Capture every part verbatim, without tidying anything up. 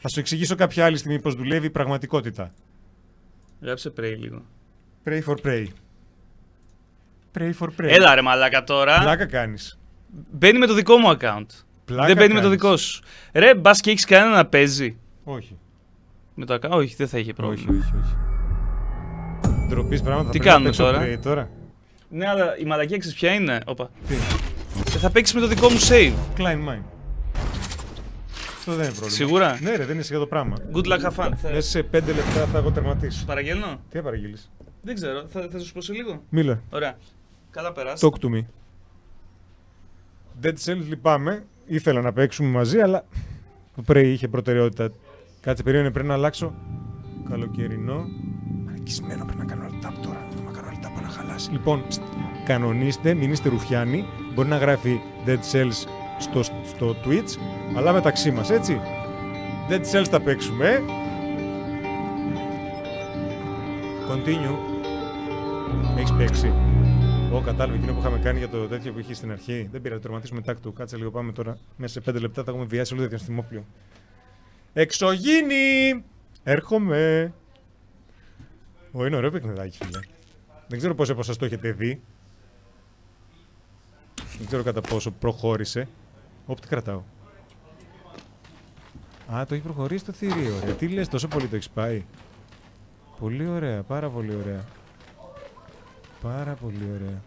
Θα σου εξηγήσω κάποια άλλη στιγμή πώς δουλεύει η πραγματικότητα. Γράψε Prey λίγο. Pray for Prey. Pray for Prey. Έλα ρε μαλάκα τώρα. Πλάκα κάνεις. Μπαίνει με το δικό μου account. Πλάκα δεν μπαίνει κάνεις. με το δικό σου. Ρε, μπας και έχεις κανένα να παίζει. Όχι. Με το account, όχι, δεν θα είχε πρόβλημα. Όχι, όχι, όχι. Ντροπής πράγματα. Τι θα πρέπει κάνουμε να παίξω τώρα? Prey τώρα. Ναι, αλλά η μαλακία ξέρεις ποια είναι. Όπα. Τι. Ε, θα παίξεις με το δικό μου save. Klein Mine. Αυτό δεν είναι πρόβλημα. Σίγουρα? Ναι, ρε, δεν είναι σιγά το πράγμα. Good luck, have fun. Θα... Μέσα σε πέντε λεπτά θα εγώ τερματίσω. Παραγγέλνω. Τι θα παραγγείλεις? Δεν ξέρω, θα, θα σου πω σε λίγο. Μίλα. Ωραία. Καλά περάσει. Talk to me. Dead Cells λυπάμαι. Ήθελα να παίξουμε μαζί, αλλά το Prey είχε προτεραιότητα. Κάτσε, περίμενε, πρέπει να αλλάξω. Καλοκαιρινό. Μαρκισμένο, πρέπει να κάνω alt tab τώρα. Να κάνω alt tab να χαλάσει. Λοιπόν, κανονίστε, μην είστε ρουφιάνοι. Μπορεί να γράφει Dead Cells στο, στο Twitch, αλλά μεταξύ μας, έτσι. Dead Cells θα παίξουμε. Continue. Έχεις παίξει? Ω, κατάλαβε εκείνο που είχαμε κάνει για το τέτοιο που είχε στην αρχή. Δεν πήρα, το τερματίσουμε τάκ του. Κάτσε λίγο, πάμε τώρα. Μέσα σε πέντε λεπτά θα έχουμε βιάσει όλο το διαστημόπλιο. Εξωγήινη! Έρχομαι! Ω, είναι ωραίο παιχνιδάκι, φίλε. Δεν ξέρω πόσο από σας το έχετε δει. Δεν ξέρω κατά πόσο προχώρησε. Όπ, τι κρατάω. Α, το έχει προχωρήσει το θηρίο, ωραία. Τι λες, τόσο πολύ το έχεις πάει? Πολύ ωραία, πάρα πολύ ωραία. Πάρα πολύ ωραία.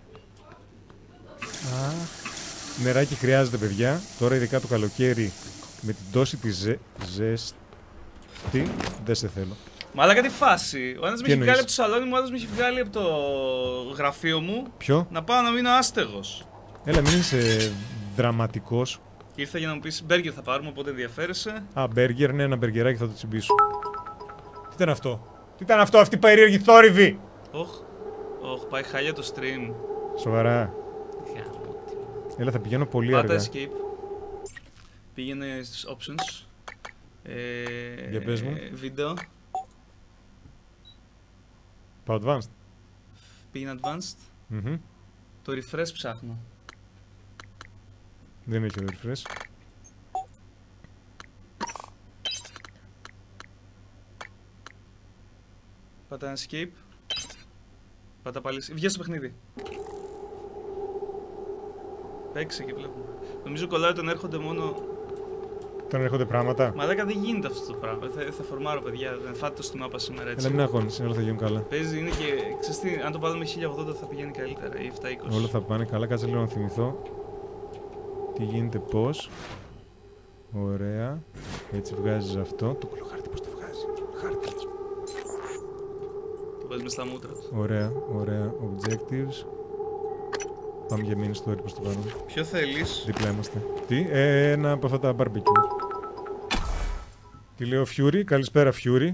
Α, νεράκι χρειάζεται, παιδιά. Τώρα ειδικά το καλοκαίρι με την τόση τη ζε... ζέστη. Δεν σε θέλω. Μαλάκα τι φάση. Ο ένας με έχει εννοείς? βγάλει από το σαλόνι μου, ο άλλος με έχει βγάλει από το γραφείο μου. Ποιο? Να πάω να μείνω άστεγος. Έλα, μην είσαι δραματικός. Και ήρθα για να μου πεις μπέργκερ θα πάρουμε, οπότε ενδιαφέρεσαι. Α, μπέργκερ, ναι, ένα μπεργκεράκι θα το τσιμπήσω. Τι ήταν αυτό? Τι ήταν αυτό, αυτή η περίεργη θόρυβη? Οχ, οχ, πάει χάλια το stream. Σοβαρά. Γαμώτη. Έλα, θα πηγαίνω πολύ Πάτα αργά. escape. Πήγαινε στους options. Ε, Για πες μου. Βίντεο. Πάω advanced. Πήγαινε advanced. Mm-hmm. Το refresh ψάχνω. Δεν έχει το refresh. Πάτα escape. Πάτα πάλι. Βγες στο παιχνίδι. Παίξε και βλέπουμε. Νομίζω κολλάει όταν έρχονται μόνο. Όταν έρχονται πράγματα. Μαλάκα δεν γίνεται αυτό το πράγμα. Θα, θα φορμάρω, παιδιά. Δεν φάτε το στη μάπα σήμερα έτσι. Έλα, μην αγχώνεσαι, όλα θα γίνουν καλά. Παίζει, είναι και. Ξέρεις τι, αν το βάλουμε χίλια ογδόντα θα πηγαίνει καλύτερα ή επτακόσια είκοσι. Όλα θα πάνε καλά, κάτσε λίγο να θυμηθώ. Τι γίνεται, πώς. Ωραία. Έτσι βγάζεις αυτό. Το κουλοχάρτη πώς το βγάζει. Χάρτη. Το βάζεις μες στα μούτρα του. Ωραία, ωραία. Objectives. Πάμε για mini story προς το πάνω. Ποιο θέλεις? Δίπλα είμαστε. Τι, ε, ένα από αυτά τα barbecue. Τι λέω, Fury, καλησπέρα Fury.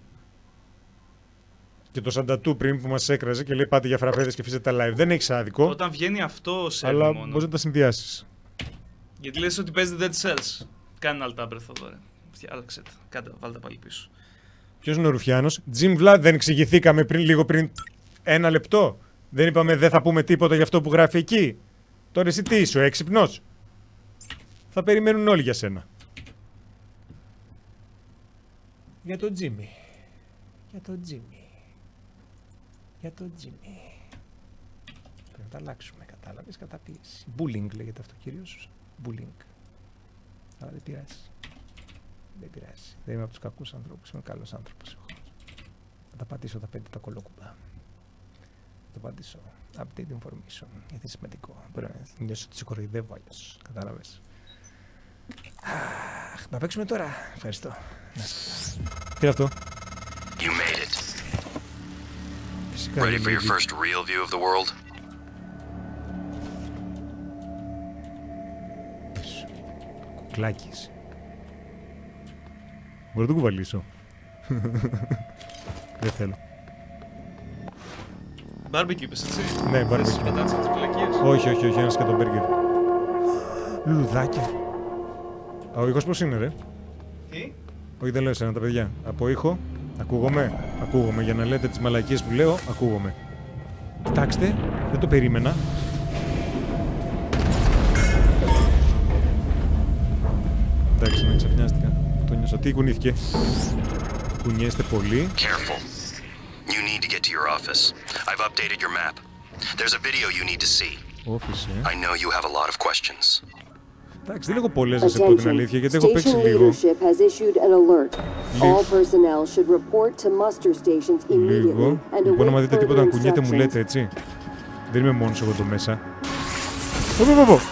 Και το Σαντατού πριν που μας έκραζε και λέει πάτε για φραπέδες και αφήσετε τα live. Δεν έχεις άδικο. Όταν βγαίνει αυτό σε αλλά μόνο. μπορείς να τα συνδυάσεις. Γιατί λες ότι παίζει Dead Cells. Κάνε alt tab εδώ ρε. Άλλαξε τα. Κάντε, βάλτε πάλι πίσω. Ποιος είναι ο Ρουφιάνος? Jim Vlad, δεν εξηγηθήκαμε πριν, λίγο πριν ένα λεπτό? Δεν είπαμε δεν θα πούμε τίποτα για αυτό που γράφει εκεί? Τώρα εσύ τι είσαι, ο έξυπνος? Θα περιμένουν όλοι για σένα. Για τον Jimmy. Για τον Jimmy. Για τον Jimmy. Πρέπει να τα αλλάξουμε, κατάλαβες, κατά πίεση. Bullying λέγεται αυτό κυρίως. Bullying. Αλλά δεν πειράζει. Δεν πειράζει. Δεν είμαι από τους κακούς ανθρώπους, είμαι καλός άνθρωπος εγώ. Θα τα πατήσω τα πέντε τα κολόκουμπα. Θα το πατήσω. Update information. Γιατί είναι σημαντικό. Μπορεί να νιώσω ότι σε κοροϊδεύω αλλιώς. Κατάλαβες. Αχ, να παίξουμε τώρα. Ευχαριστώ. Τι είναι αυτό? You made it. Φυσικά. Ready for your first real view of the world? Κουκλάκης. Μπορώ να το κουβαλήσω. Δεν θέλω. Barbecue είπες έτσι? Ναι, barbecue. Θες πατάτες τις φυλακίες? Όχι, όχι, όχι, ένα σκέτο μπέργκερ. Λουλουδάκια. Α, ο ήχος πώς είναι, ρε? Τι? Όχι, δεν λέω εσένα τα παιδιά. Από ήχο, ακούγομαι. Ακούγομαι. Για να λέτε τις μαλακίες που λέω, ακούγομαι. Κοιτάξτε, δεν το περίμενα. Εντάξει, με ξαφνιάστηκα. Το μέσα. Τι κουνήθηκε? Κουνιέστε πολύ. Careful. You need to get to your office. I've updated your map. There's a video you need to see. Office, ε. I know you have a lot of questions. Εντάξει, δεν έχω πολλές να σε πω την αλήθεια, γιατί έχω παίξει λίγο. Λίγο. Λοιπόν, άμα δείτε τίποτα να κουνιέται, μου λέτε, έτσι. Δεν είμαι μόνος εγώ εδώ μέσα. Πω, πω, πω.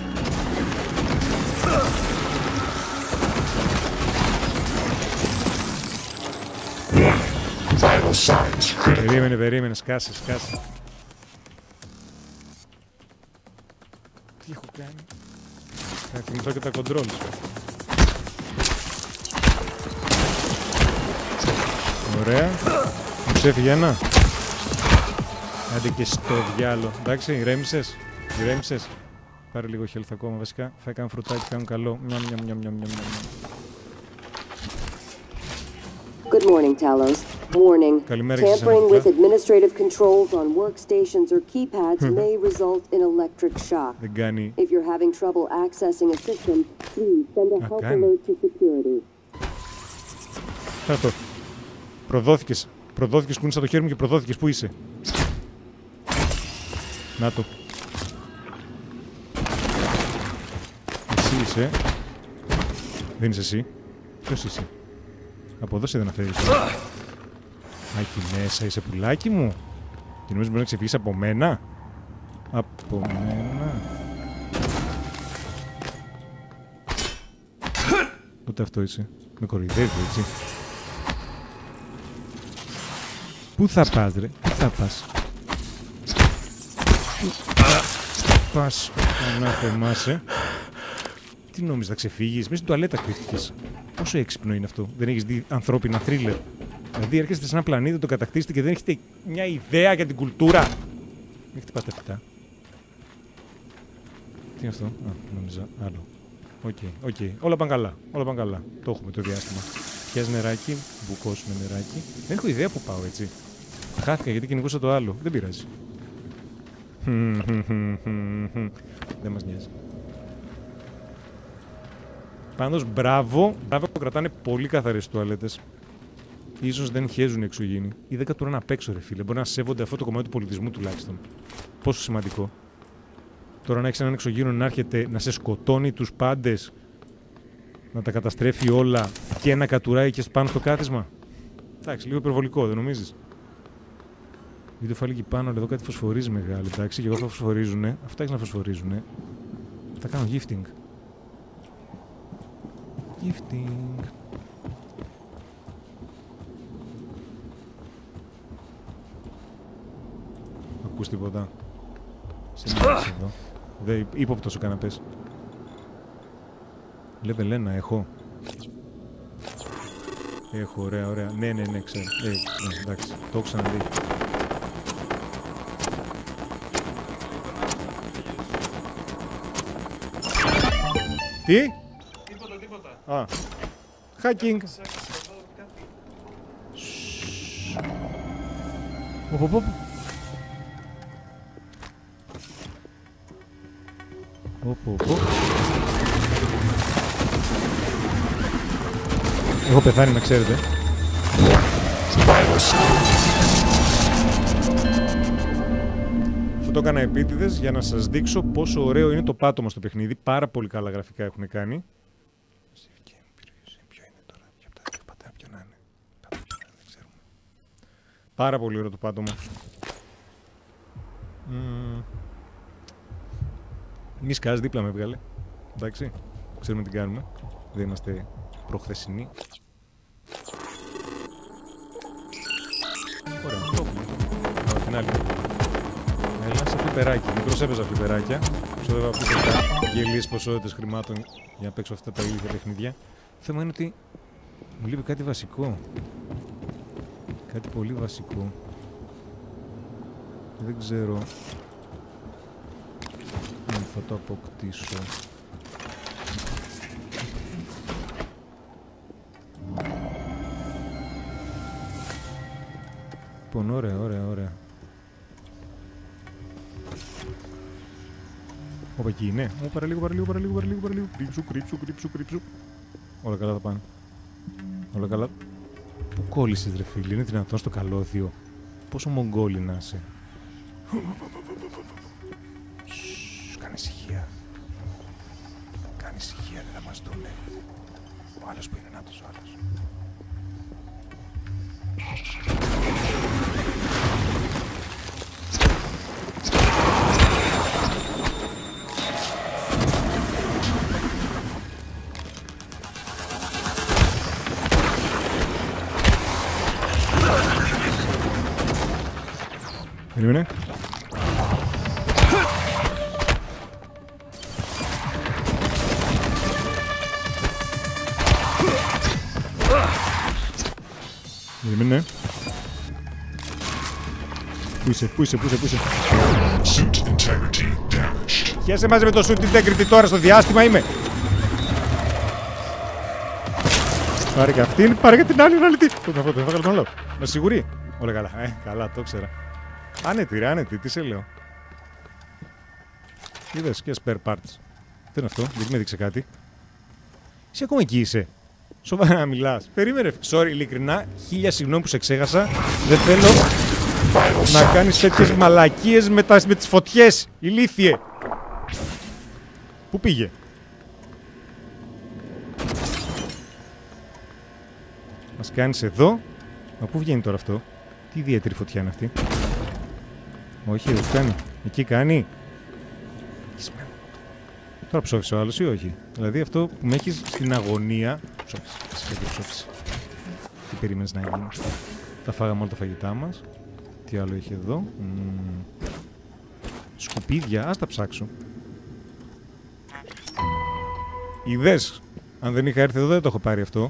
Περίμενε, περίμενε, σκάσε, σκάσε. Τι έχω κάνει? Θα θυμηθώ και τα κοντρόλ σου. Ωραία. Μου ξέφυγε ένα. Άντε και στο διάλο. Εντάξει, ηρέμησες. Ηρέμησες. Πάρε λίγο health ακόμα βασικά. Θα έκανα φρουτάκι, κάνουν καλό. Μιαμ, μιαμ, μιαμ, μιαμ, μιαμ. Good morning, Talos. Warning. Tampering with administrative controls on workstations or keypads may result in electric shock. Δεν κάνει. If you're having trouble accessing a system, please send a help alert to security. Κάτω. Προδόθηκες. Προδόθηκες, κούνησα το χέρι μου και προδόθηκες. Πού είσαι? Να το. Εσύ είσαι. Δεν είσαι εσύ. Ποιος είσαι? Από εδώ σε δεν αφαίρεις. Α, εκεί μέσα είσαι, πουλάκι μου. Και νομίζω μπορεί να ξεφύγεις από μένα. Από μένα. Ούτε αυτό είσαι. Με κοροϊδεύει, έτσι. Πού θα πας, ρε? Πού θα πας? Πού θα πας? Ανάθεμάσαι. Τι νόμιζες, θα ξεφύγεις? Μέσα στην τουαλέτα κρύφτηκες. Πόσο έξυπνο είναι αυτό? Δεν έχεις δει ανθρώπινα θρίλερ? Δηλαδή έρχεστε σε ένα πλανήτη, το κατακτήσετε και δεν έχετε μια ιδέα για την κουλτούρα. Μην χτυπάτε φυτά. Τι είναι αυτό? Α, νόμιζα άλλο. Οκ, okay, οκ. Okay. Όλα πάνε καλά. Όλα πάνε καλά. Το έχουμε το διάστημα. Πιάζει νεράκι, μπουκώσουμε νεράκι. Δεν έχω ιδέα που πάω, έτσι. Χάθηκα γιατί κυνηγούσα το άλλο. Δεν πειράζει. Δεν μας νοιάζει. Πάντως, μπράβο. Μπράβο που κρατάνε πολύ καθαρές τουαλέτες. Ίσως δεν χέζουν οι εξωγήινοι. Ή δεν κατουράνε απ' έξω, ρε φίλε. Μπορεί να σέβονται αυτό το κομμάτι του πολιτισμού τουλάχιστον. Πόσο σημαντικό. Τώρα να έχεις έναν εξωγήινο να έρχεται να σε σκοτώνει τους πάντες, να τα καταστρέφει όλα και να κατουράει και πάνω στο κάθισμα. Εντάξει, λίγο υπερβολικό, δεν νομίζεις? Γιατί το φάλει εκεί πάνω, αλλά εδώ κάτι φωσφορίζει μεγάλο. Εντάξει, και εγώ θα φωσφορίζουνε. Αυτά έχεις να φωσφορίζουνε. Θα κάνω gifting. Gifting. Ακούς τίποτα? Σε εδώ. Δε, ύποπτος ο καναπές. Level ένα έχω. Έχω, ωραία, ωραία. Ναι, ναι, ναι, ξέρω. Ε, ναι, εντάξει, το έχω ξαναδεί. Τι? Τίποτα, τίποτα. Α. Hacking. Οπ, οπ, οπ. Οπ, οπ, οπ. Έχω πεθάνει, να ξέρετε. Αυτό το έκανα επίτηδες για να σας δείξω πόσο ωραίο είναι το πάτωμα στο παιχνίδι. Πάρα πολύ καλά γραφικά έχουν κάνει. Πάρα πολύ ωραίο το πάτωμα. Mm. Μη σκάζει, δίπλα με βγάλε. Εντάξει, ξέρουμε τι κάνουμε. Δεν είμαστε προχθεσινοί. Ωραία, το έχουμε. Από την άλλη. Έλα σε φλιπεράκι. Μικρός έπαιζα φλιπεράκια. Ξόδευα φλιπεράκια γελίες ποσότητες χρημάτων για να παίξω αυτά τα ίδια παιχνίδια. Το θέμα είναι ότι μου λείπει κάτι βασικό. Κάτι πολύ βασικό. Δεν ξέρω αν θα το αποκτήσω. Λοιπόν, ωραία, ωραία, ωραία. Όπα, εκεί είναι. Ω, παραλίγο, παραλίγο, παραλίγο, παραλίγο, παραλίγο. Κρύψου, κρύψου, κρύψου, κρύψου. Όλα καλά θα πάνε. Όλα καλά. Πού κόλλησες ρε φίλε, είναι δυνατόν στο καλώδιο? Πόσο μογκόλι να είσαι. Σσσσ, κάνε ησυχία. Κάνε ησυχία, δεν θα μας δούνε. Ο άλλος που είναι νάτος ο άλλος. Περίμενε. Περίμενε. Πού είσαι, πού είσαι, πού είσαι, πού είσαι. Χαίρεσαι μαζί με το Suit Integrity τώρα στο διάστημα είμαι. Πάρε και αυτήν, πάρε και την άλλη αναλυτή. Το θα το έβγαλε τον άλλο. Με σιγουρεί. Όλα καλά, ε, καλά, το ξέρα. Άνετη ρε, άνετη, τι σε λέω. Είδες και spare parts. Τι είναι αυτό, γιατί με έδειξε κάτι. Είσαι ακόμα εκεί είσαι. Σοβαρά να μιλάς. Περίμενε. Sorry, ειλικρινά, χίλια συγγνώμη που σε ξέχασα. Δεν θέλω να κάνεις τέτοιες μαλακίες με, τα, με τις φωτιές. Ηλίθιε. Πού πήγε? Μας κάνεις εδώ. Μα πού βγαίνει τώρα αυτό? Τι ιδιαίτερη φωτιά είναι αυτή? Όχι, δεν κάνει. Εκεί κάνει. Τώρα ψόφισε ο άλλος ή όχι? Δηλαδή αυτό που με έχεις στην αγωνία. Ψόφισε. Φυσικά ψόφισε. Τι περίμενες να γίνει? Τα φάγαμε όλα τα φαγητά μας. Τι άλλο έχει εδώ? Mm. Σκουπίδια. Ας τα ψάξω. Είδες. Αν δεν είχα έρθει εδώ δεν το έχω πάρει αυτό.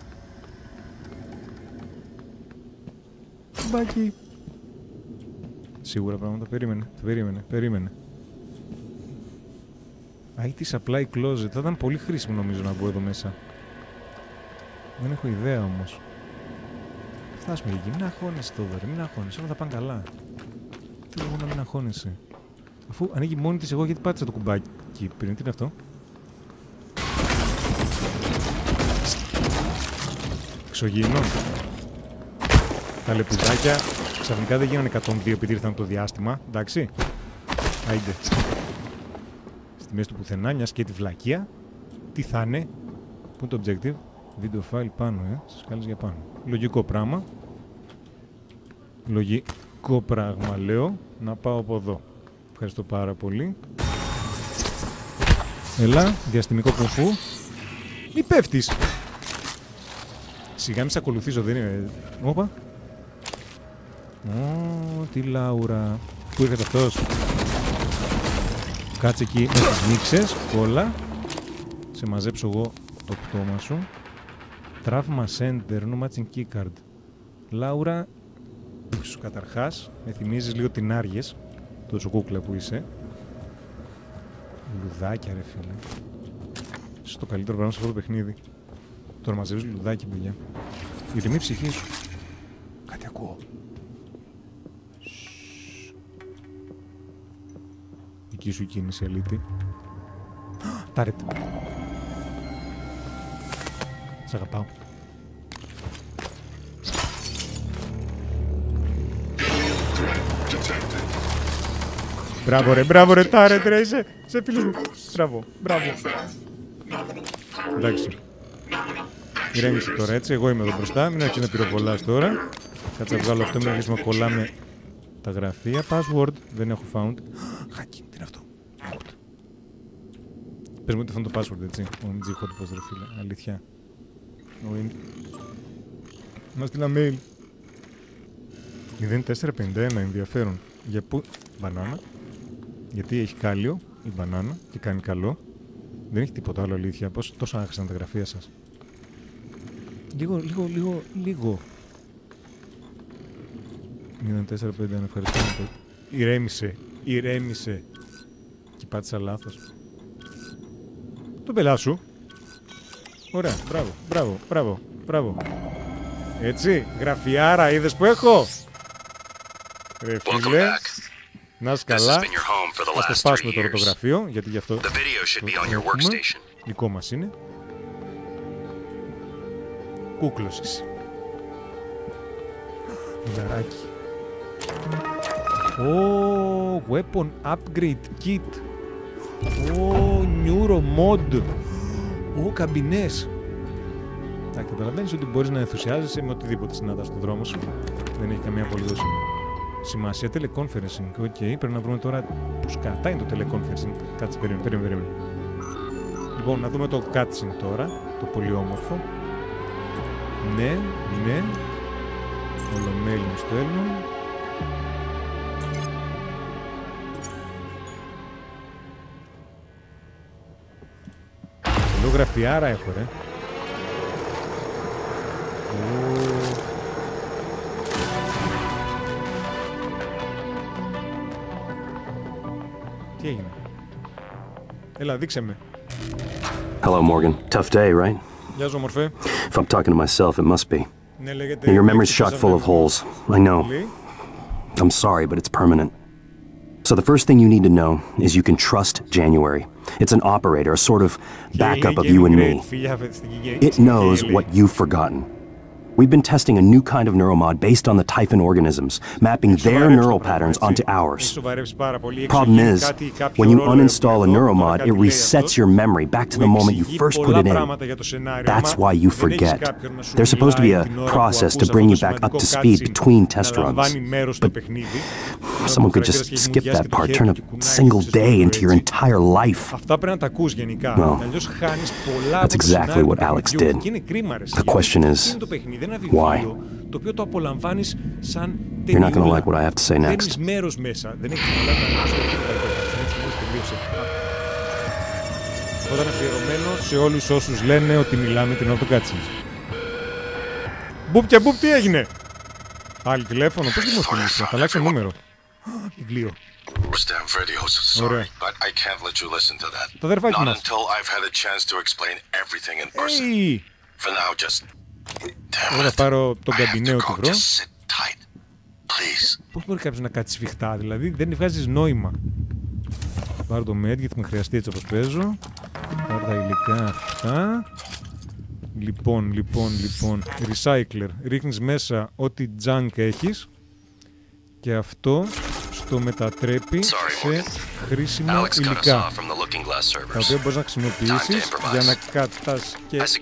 Μπάκι. Σίγουρα πράγματα. Περίμενε. Περίμενε. Περίμενε. άι τι Supply Closet. Θα ήταν πολύ χρήσιμο νομίζω να μπω εδώ μέσα. Δεν έχω ιδέα όμως. Φτάσουμε εκεί. Μην αγχώνεσαι τώρα. Μην αγχώνεσαι. Όλα θα πάνε καλά. Τι λόγο να μην αγχώνεσαι? Αφού ανοίγει μόνη της, εγώ γιατί πάτησα το κουμπάκι πριν. Τι είναι αυτό? Εξωγήινο. Τα λεπουδάκια ξαφνικά δεν γίνανε εκατόν δύο επειδή ήρθαν το διάστημα. Εντάξει. Άιντε. Στη μέση του πουθενά, μια και τη βλακεία. Τι θα είναι? Πού είναι το objective? Video file πάνω, ε. Σας κάλεσε για πάνω. Λογικό πράγμα. Λογικό πράγμα, λέω. Να πάω από εδώ. Ευχαριστώ πάρα πολύ. Έλα, διαστημικό κουφού. Μη πέφτεις. Σιγά μη σε ακολουθήσω, δεν είναι. Όπα. Ω, τι Λάουρα. Πού ήρθε αυτός? Κάτσε εκεί με τις νύξες, κόλλα. Σε μαζέψω εγώ το πτώμα σου. Τραύμα center, no matching keycard. Λάουρα, σου καταρχάς, με θυμίζεις λίγο την Άργες, τόσο κούκλα που είσαι. Λουδάκια ρε φίλε. Είσαι το καλύτερο πράγμα σε αυτό το παιχνίδι. Τώρα μαζεύεις λουδάκι, παιδιά. Ηρεμή ψυχή σου. Κάτι ακούω. Δική σου κίνηση, αλήτη. Τάρετ. Σ' αγαπάω. Μπράβο ρε, μπράβο ρε, Τάρετ ρε, είσαι, σε φίλους μου. Μπράβο, μπράβο. Εντάξει. Ηρέμησε τώρα έτσι, εγώ είμαι εδώ μπροστά, μην αρχίσει να πυροβολάς τώρα. Κάτσε να βγάλω αυτό, μην αρχίσουμε να κολλάμε τα γραφεία. Password, δεν έχω found. Χάκι, τι είναι αυτό? Πες μου ότι αυτό είναι το password, έτσι. Ο εμ τζι hot post, ρε φίλε, αλήθεια. Ο εμ τζι... Μας στείλα mail. μηδέν τέσσερα πενήντα ένα, ενδιαφέρον. Για πού... Μπανάνα. Γιατί έχει κάλιο η μπανάνα και κάνει καλό. Δεν έχει τίποτα άλλο, αλήθεια. Πώς τόσο άχρισαν τα γραφεία σας? Λίγο, λίγο, λίγο, λίγο. μηδέν τέσσερα πενήντα ένα, ευχαριστώ. Ηρέμησε, ηρέμησε. Και πάτησα λάθος. Το πελά σου. Ωραία, μπράβο, μπράβο, μπράβο, μπράβο. Έτσι, γραφιάρα, είδες που έχω. Ρε φίλε, να είσαι καλά. Ας το σπάσουμε τώρα το γραφείο, γιατί γι' αυτό το έχουμε. Δικό μας είναι. κούκλωσης. Μιλαράκι. Ω, weapon upgrade kit. Ω, neuro mod. Ω, καμπινές. Θα καταλαβαίνεις ότι μπορείς να ενθουσιάζεσαι με οτιδήποτε συναντάς στον δρόμο σου. Δεν έχει καμία απολύτως σημασία. Teleconferencing. Οκ, okay. Πρέπει να βρούμε τώρα που σκατά είναι το teleconferencing. Κάτσε, περίμενε, περίμενε, περίμενε. Λοιπόν, να δούμε το cutscene τώρα. Το πολύ όμορφο. Ναι, ναι. Όλο mail μου στέλνουν. Λέω γραφιάρα έχω, ρε. Τι έγινε? Έλα, δείξε με. Hello, Morgan. Tough day, right? Γεια σου, μορφέ. If I'm talking to myself, it must be. Ναι, λέγεται... And your memory's chock full of holes. I know. I'm sorry, but it's permanent. So the first thing you need to know is you can trust January. It's an operator, a sort of backup of you and me. It knows what you've forgotten. We've been testing a new kind of neuromod based on the Typhon organisms, mapping their neural patterns onto ours. Problem is, when you uninstall a neuromod, it resets your memory back to the moment you first put it in. That's why you forget. There's supposed to be a process to bring you back up to speed between test runs. But someone could just skip that part, turn a single day into your entire life. Well, that's exactly what Alex did. The question is, why? You're not going to like what I have to say next. Όταν αφιερωμένο σε όλους όσους λένε ότι μιλάμε την ώρα του cutscenes. Μπουπ και μπουπ, τι έγινε? Άλλη τηλέφωνο, πώς δημοσιοποιήσει, θα αλλάξει νούμερο. Βιβλίο. Ωραία. Το αδερφάκι μας. Hey. Εγώ θα πάρω τον καμπινέο του βρω. Πώς μπορεί κάποιος να κάτσει σφιχτά, δηλαδή δεν βγάζεις νόημα. Θα πάρω το med γιατί με χρειαστεί έτσι όπως παίζω. Πάρω τα υλικά αυτά. Λοιπόν, λοιπόν, λοιπόν. Recycler. Ρίχνεις μέσα ό,τι junk έχεις. Και αυτό στο μετατρέπει σε χρήσιμα υλικά. Τα οποία μπορείς να χρησιμοποιήσεις για να κατασκευάσεις.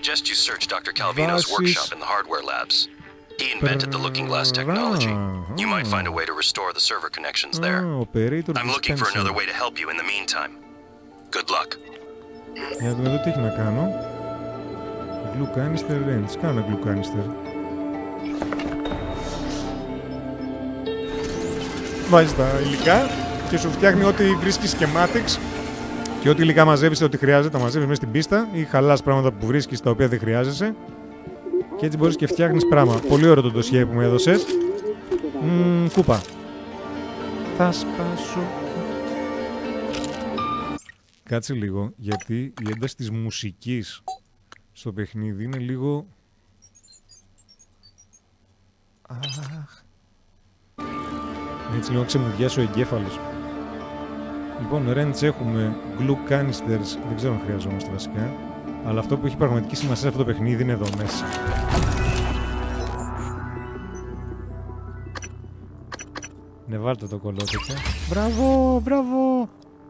He invented the Looking Glass technology. You might find a way to restore the server connections there. I'm looking for another way to help you in the meantime. Good luck. Για να δούμε εδώ τι έχει να κάνω. Glue canister range. Κάνω ένα glue canister. Βάζεις τα υλικά και σου φτιάχνει ό,τι βρίσκεις schematics και ό,τι υλικά μαζεύεις, ό,τι χρειάζεται, τα μαζεύεις μέσα στην πίστα ή χαλάς πράγματα που βρίσκεις τα οποία δεν χρειάζεσαι. Και έτσι μπορείς και φτιάχνεις πράγμα. Πολύ ωραίο το ντοσιέ που μου έδωσες. Μμμ, κούπα. Θα σπάσω. Κάτσε λίγο, γιατί η ένταση της μουσικής στο παιχνίδι είναι λίγο... Αχ. Έτσι λίγο ξεμουδιάσει ο εγκέφαλος. Λοιπόν, wrench έχουμε, glue canisters, δεν ξέρω αν χρειαζόμαστε βασικά. Αλλά αυτό που έχει πραγματική σημασία σε αυτό το παιχνίδι είναι εδώ μέσα. Ναι, βάλτε το κολότεκα. Μπράβο, μπράβο!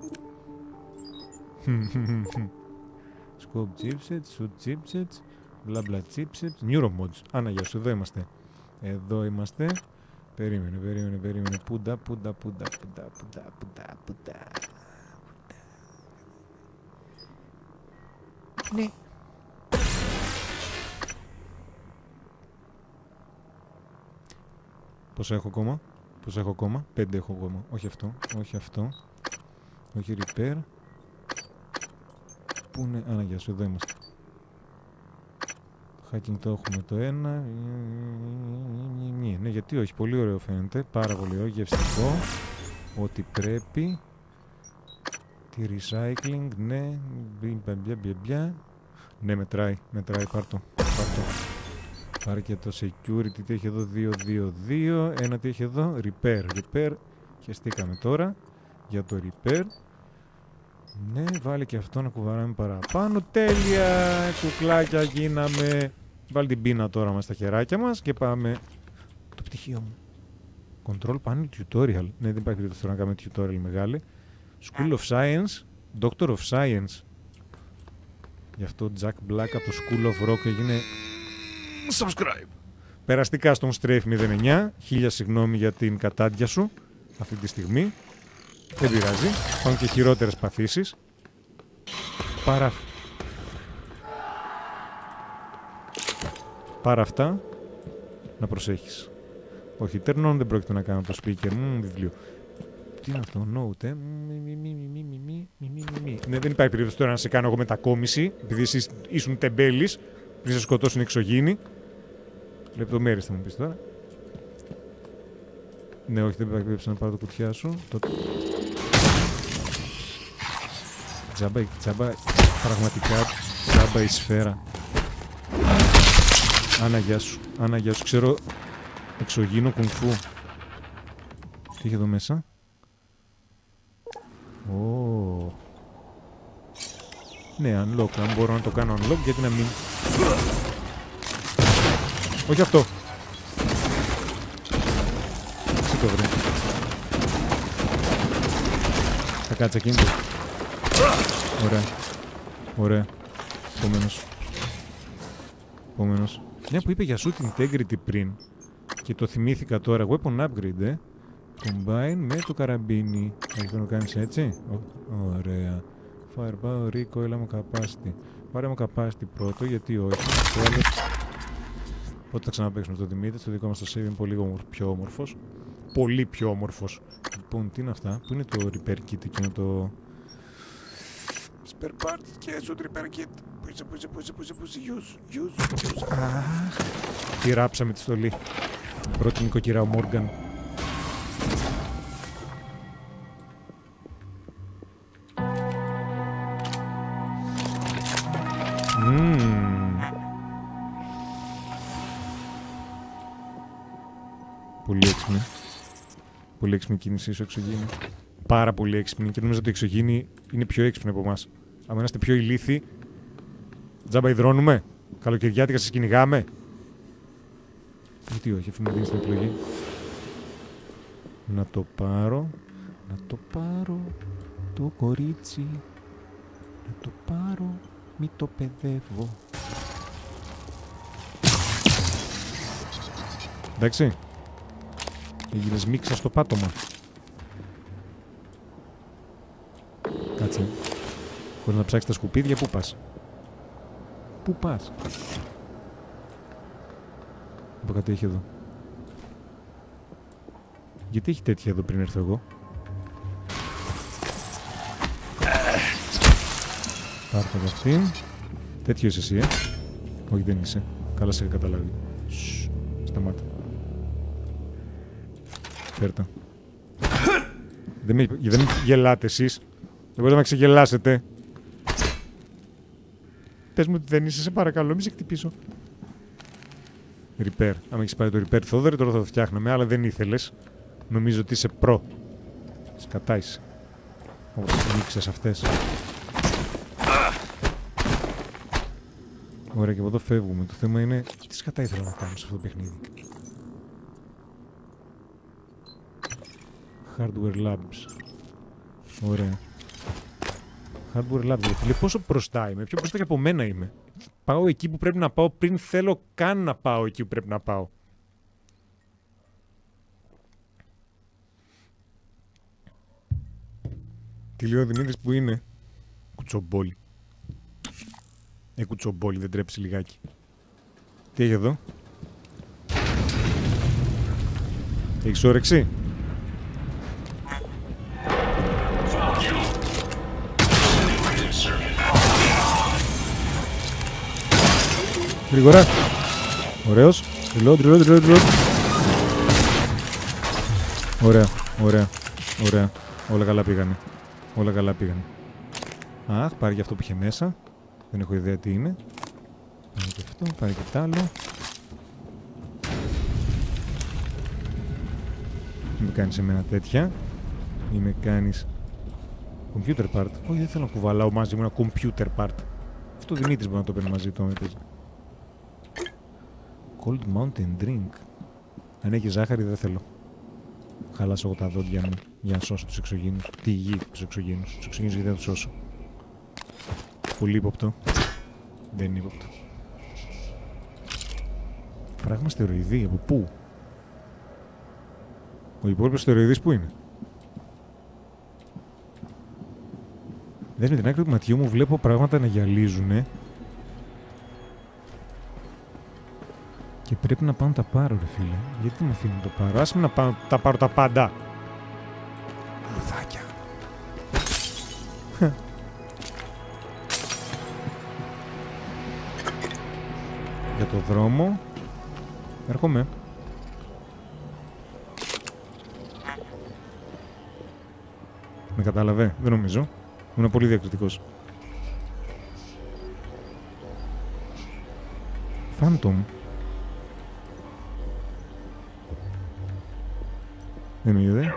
Scope chipsets, shoot chipsets, bla bla chipsets, neuromods. Άνα, γεια σου, εδώ είμαστε. Εδώ είμαστε. Περίμενε, περίμενε, περίμενε. Πούντα, πούντα, πούντα, πούντα, πούντα, πούντα, πούντα. Ναι. Πόσα έχω ακόμα? Πόσα έχω ακόμα? Πέντε έχω ακόμα. Όχι αυτό, όχι αυτό. Όχι repair. Πού είναι? Άνα, γεια σου, εδώ είμαστε. Το hacking το έχουμε το ένα. Ναι, γιατί όχι. Πολύ ωραίο φαίνεται. Πάρα πολύ ωραίο, γευστικό. Ό,τι πρέπει. Τι recycling, ναι. Μπια, μπια, μπια, μπια. Ναι, μετράει, μετράει. Πάρ' το, πάρ' το. Πάρε και το security, τι έχει εδώ, δύο δύο δύο. Ένα τι έχει εδώ, repair, repair. Χεστήκαμε τώρα για το repair. Ναι, βάλε και αυτό να κουβαράμε παραπάνω. Τέλεια, κουκλάκια γίναμε. Βάλει την πίνα τώρα μας στα χεράκια μας και πάμε. Το πτυχίο μου. Control Panel Tutorial. Ναι, δεν υπάρχει περίπτωση να κάνουμε tutorial μεγάλη. School of Science. Doctor of Science. Γι' αυτό Jack Black από το School of Rock έγινε subscribe. Περαστικά στον Strafe μηδέν εννιά. Χίλια συγγνώμη για την κατάντια σου αυτή τη στιγμή. Δεν πειράζει. Υπάρχουν και χειρότερες παθήσεις. Παρά... Παρά αυτά, να προσέχεις. Όχι, turn on δεν πρόκειται να κάνω από το speaker. Μμμ, βιβλίο. Τι είναι αυτό, note, ε. Μη, μη, μη, μη, μη, μη, μη, μη, μη. Ναι, δεν υπάρχει περίπτωση τώρα να σε κάνω εγώ μετακόμιση, επειδή εσείς ήσουν τεμπέλης, πριν σε σκοτώσουν εξωγήινοι. Λεπτομέρειες θα μου πεις τώρα. Ναι, όχι, δεν υπάρχει περίπτωση να πάρω το κουτιά σου. Το... Τζάμπα, τζάμπα, πραγματικά τζάμπα η σφαίρα. Άννα, γεια σου. Άννα, γεια σου. Ξέρω εξωγήινο κουνφού. Τι έχει εδώ μέσα. Oh. Ναι, unlock. Αν μπορώ να το κάνω unlock, γιατί να μην... Όχι αυτό. Τι το βρε. Θα κάτσα κίνητο. Ωραία. Ωραία. Επόμενος. Επόμενος. Μια που είπε για shoot integrity πριν και το θυμήθηκα τώρα. Weapon upgrade, ε. Combine με το καραμπίνι. Θα το κάνεις έτσι. Ωραία. Firepower, recoil, ammo capacity. Πάρε ammo capacity πρώτο, γιατί όχι. Το άλλο... Πότε θα ξαναπαίξουμε το Δημήτρη, το δικό μας το save είναι πολύ πιο όμορφος. Πολύ πιο όμορφος. Λοιπόν, τι είναι αυτά. Πού είναι το repair kit εκείνο το... Spare parts και shoot repair kit. Πού είσαι, πού είσαι, πού είσαι, πού είσαι, πού είσαι, use, use, use. Αχ, τι ράψαμε τη στολή. Πρώτη νοικοκυρά ο Μόργαν. Πολύ έξυπνη. Πολύ έξυπνη κίνηση ο εξωγήινη. Πάρα πολύ έξυπνη και νομίζω ότι οι εξωγήινοι είναι πιο έξυπνοι από εμάς. Αν είμαστε πιο ηλίθιοι, τζάμπα υδρώνουμε. Καλοκαιριάτικα σας κυνηγάμε. Γιατί όχι, αφού μου δίνεις την επιλογή. Να το πάρω. Να το πάρω. Το κορίτσι. Να το πάρω. Μη το παιδεύω. Εντάξει. Έγινες μίξα στο πάτωμα. Κάτσε. Χωρίς να ψάξεις τα σκουπίδια, πού πας. Πού πας. Από κάτι έχει εδώ. Γιατί έχει τέτοια εδώ πριν έρθω εγώ. Πάρτε από αυτήν. Τέτοιο είσαι εσύ, ε. Όχι, δεν είσαι. Καλά σε είχα καταλάβει. Σσσ. Σταμάτα. Φέρτα. Δεν με, δεν με γελάτε εσείς. Δεν μπορείτε να ξεγελάσετε. Πες μου ότι δεν είσαι, σε παρακαλώ, μη σε χτυπήσω. Repair. Αν έχεις πάρει το repair Θόδωρη, τώρα θα το φτιάχναμε, αλλά δεν ήθελες. Νομίζω ότι είσαι προ. Σκατά είσαι. Όπως ανοίξες αυτές. Ωραία, και από εδώ φεύγουμε. Το θέμα είναι τι σκατά ήθελα να κάνω σε αυτό το παιχνίδι. Hardware Labs. Ωραία. Hardware Labs. Φίλε, πόσο μπροστά είμαι, πιο μπροστά και από μένα είμαι. Πάω εκεί που πρέπει να πάω πριν θέλω καν να πάω εκεί που πρέπει να πάω. Τι λέει ο Δημήτρης που είναι. Κουτσομπόλι. Ε, κουτσομπόλι, δεν τρέψει λιγάκι. Τι έχει εδώ. Έχεις όρεξη. Γρήγορα. Ωραίος. Reload, reload, reload, reload. Ωραία, ωραία, ωραία. Όλα καλά πήγανε. Όλα καλά πήγανε. Αχ, πάρει και αυτό που είχε μέσα. Δεν έχω ιδέα τι είναι. Πάρει και αυτό, πάρει και τ' άλλο. Μην με κάνεις εμένα τέτοια. Ή με κάνεις... Computer part. Όχι, δεν θέλω να κουβαλάω μαζί μου ένα computer part. Αυτό ο Δημήτρης μπορεί να το παίρνει μαζί του, αν έπαιζε. Cold Mountain Drink. Αν έχει ζάχαρη δεν θέλω. Χαλάσω εγώ τα δόντια μου για να σώσω τους εξωγήινους. Τη γη τους εξωγήινους. Τους εξωγήινους γιατί δεν τους σώσω. Πολύ ύποπτο. Δεν είναι ύποπτο. Φράγμα στεροειδή. Από πού? Ο υπόλοιπος στεροειδής πού είναι? Δες με την άκρη του ματιού μου βλέπω πράγματα να γυαλίζουνε. Και πρέπει να πάω να τα πάρω, ρε φίλε. Γιατί με αφήνουν να το πάρω? Άσε με να πάω, τα πάρω τα πάντα. Λουδάκια. Για το δρόμο. Έρχομαι. Με κατάλαβε? Δεν νομίζω. Ήμουν πολύ διακριτικός. Phantom. Δεν με είδε.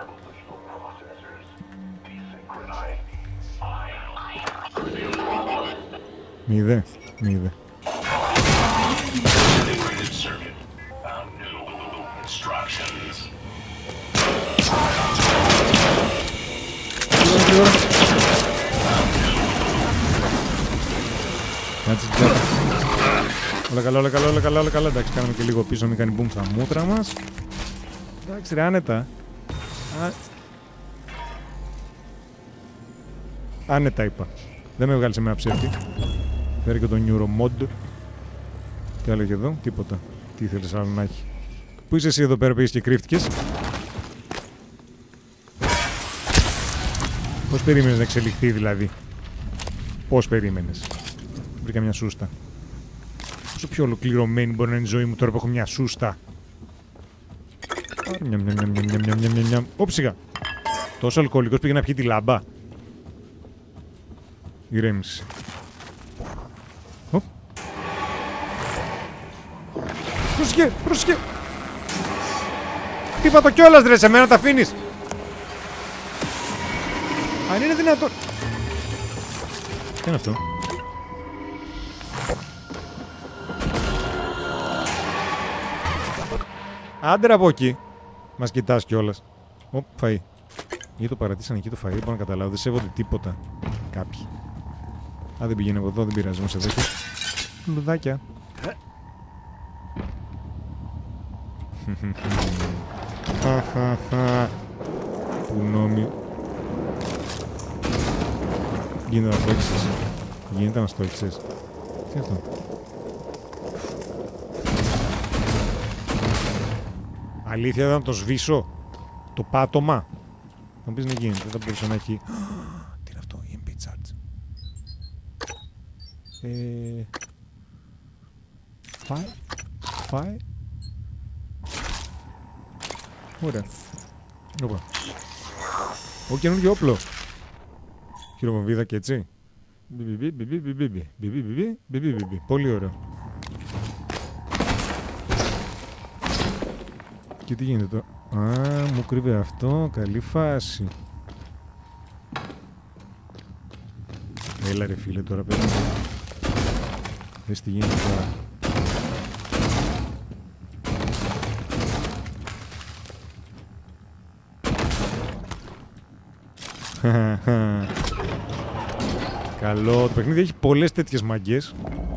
Με είδε. Με είδε. Κάτσε την κάτω. Όλα καλά, όλα καλά, όλα καλά, όλα καλά. Εντάξει, κάναμε και λίγο πίσω, μην κάνει μπουμ στα μούτρα μας. Εντάξει ρε, άνετα. Α... Άνετα είπα. Δεν με βγάλει εμένα ψεύτη. Φέρει και το Neuromod. Τι άλλο και εδώ, τίποτα. Τι ήθελες άλλο να έχει? Πού είσαι εσύ εδώ πέρα, πήγες και κρύφτηκες? Πώς περίμενες να εξελιχθεί δηλαδή? Πώς περίμενες? Βρήκα μια σούστα. Πόσο πιο ολοκληρωμένη μπορεί να είναι η ζωή μου τώρα που έχω μια σούστα? Όψιγα! Τόσο αλκοολικός πήγε να πιει τη λάμπα. Ηρέμηση. Πρόσεχε! Πρόσεχε! Είπα το κιόλας ρε, σε μένα τα αφήνεις! Αν είναι δυνατόν! Τι είναι αυτό? Άντε από εκεί! Μας κοιτάς κιόλας. Ωπ, φαΐ. Γιατί το παρατήσαν εκεί το φαΐ, μπορώ να καταλάβω. Δεν σέβονται τίποτα. Κάποιοι. Α, δεν πηγαίνει από εδώ, δεν πειράζει. Μου σε δέχει. Λουδάκια. Που νόμι. Γίνεται να στόχισες. Γίνεται να στόχισες. Τι είναι αυτό? Αλήθεια δεν θα το σβήσω? Το πάτωμα? Θα μου πεις να γίνεται, δεν θα μπορούσε να έχει... Τι είναι αυτό? ι εμ πι charge. Ε... Φάει. Φάει. Ωραία. Όπα. Ω, καινούργιο όπλο. Χειροβομβίδα και έτσι. Πολύ ωραίο. Και τι γίνεται τώρα? Α, μου κρύβει αυτό. Καλή φάση. Έλα ρε φίλε τώρα πέρα. Δες τι γίνεται τώρα. Καλό. Το παιχνίδι έχει πολλές τέτοιες μαγκές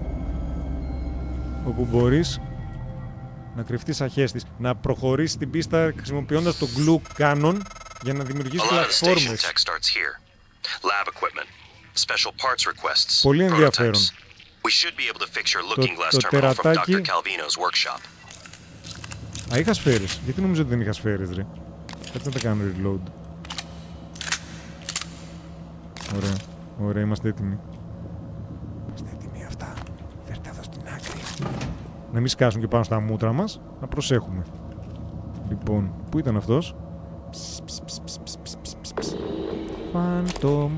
όπου μπορείς να κρυφτείς αχέστης, να προχωρήσεις την πίστα χρησιμοποιώντας το glue cannon για να δημιουργήσεις πλατφόρμες. Πολύ ενδιαφέρον. Το, το τερατάκι... Α, είχα σφαίρες. Γιατί νομίζω ότι δεν είχα σφαίρες, ρε? Κάτσε να τα κάνω reload. Ωραία. Ωραία, είμαστε έτοιμοι. Είμαστε έτοιμοι αυτά. Φέρτε εδώ στην άκρη. Να μην σκάσουν και πάνω στα μούτρα μας. Να προσέχουμε. Λοιπόν, πού ήταν αυτός? Phantom.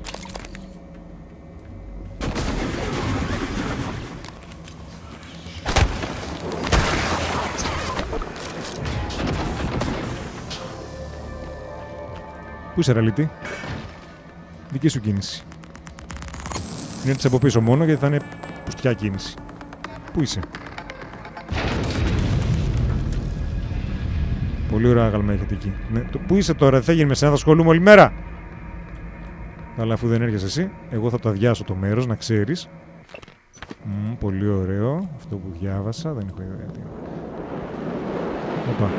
Πού είσαι, Ραλίτη? Δική σου κίνηση. Είναι της από πίσω μόνο γιατί θα είναι πουστιά κίνηση. Πού είσαι? Πολύ ωραία άγαλμα έχετε εκεί. Ναι, το, πού είσαι τώρα, δεν θα γίνει με σένα, θα ασχολούμαι όλη μέρα. Αλλά αφού δεν έρχεσαι εσύ, εγώ θα το αδειάσω το μέρος, να ξέρεις. Μ, πολύ ωραίο. Αυτό που διάβασα, δεν έχω ιδέα τι είναι. Οπα.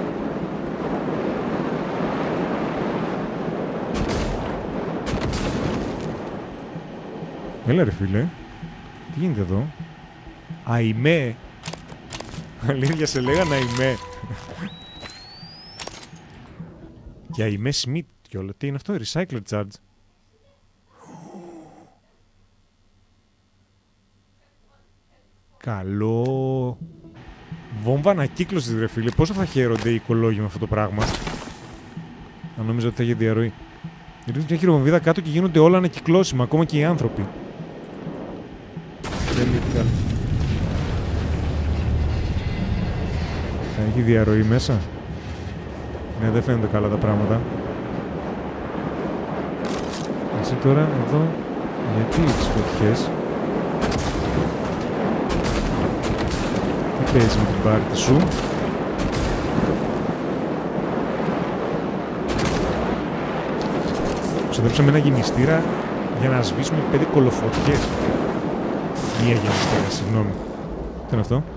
Έλα ρε φίλε. Τι γίνεται εδώ. Αϊμέ. Αλήθεια σε λέγανε Αϊμέ. Και Αϊμέ Σμιτ και όλα. Τι είναι αυτό, recycler charge. Καλό. Βόμβα ανακύκλωσης ρε φίλε. Πόσο θα χαίρονται οι οικολόγοι με αυτό το πράγμα. Αν νόμιζα ότι θα έχει διαρροή. Ρίχνουν μια χειροβομβίδα κάτω και γίνονται όλα ανακυκλώσιμα. Ακόμα και οι άνθρωποι. Τελικά. Θα έχει διαρροή μέσα. Ναι, δεν φαίνονται καλά τα πράγματα. Εσύ τώρα εδώ. Γιατί τις φωτιές. Τι παίζει με την πάρτι σου. Ξοδέψαμε ένα γεμιστήρα για να σβήσουμε πέντε κολοφωτιές. Μία γεμιστήρα, συγγνώμη. Τι είναι αυτό.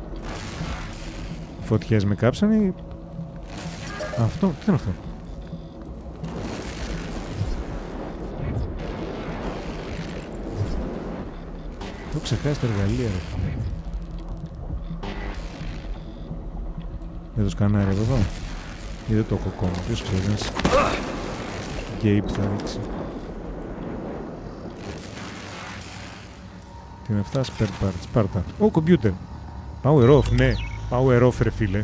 Φωτιές με κάψανε. Αυτό, τι είναι αυτό. Έχω ξεχάσει τα εργαλεία ρε. Δεν το σκανάρει από εδώ. Ή δεν το έχω ακόμα. Ποιος ξέρει. Ένας Gabe θα δείξει. Τι είναι αυτά, spare parts, πάρτα. Ω, computer. Power off, ναι. Power off ρε φίλε.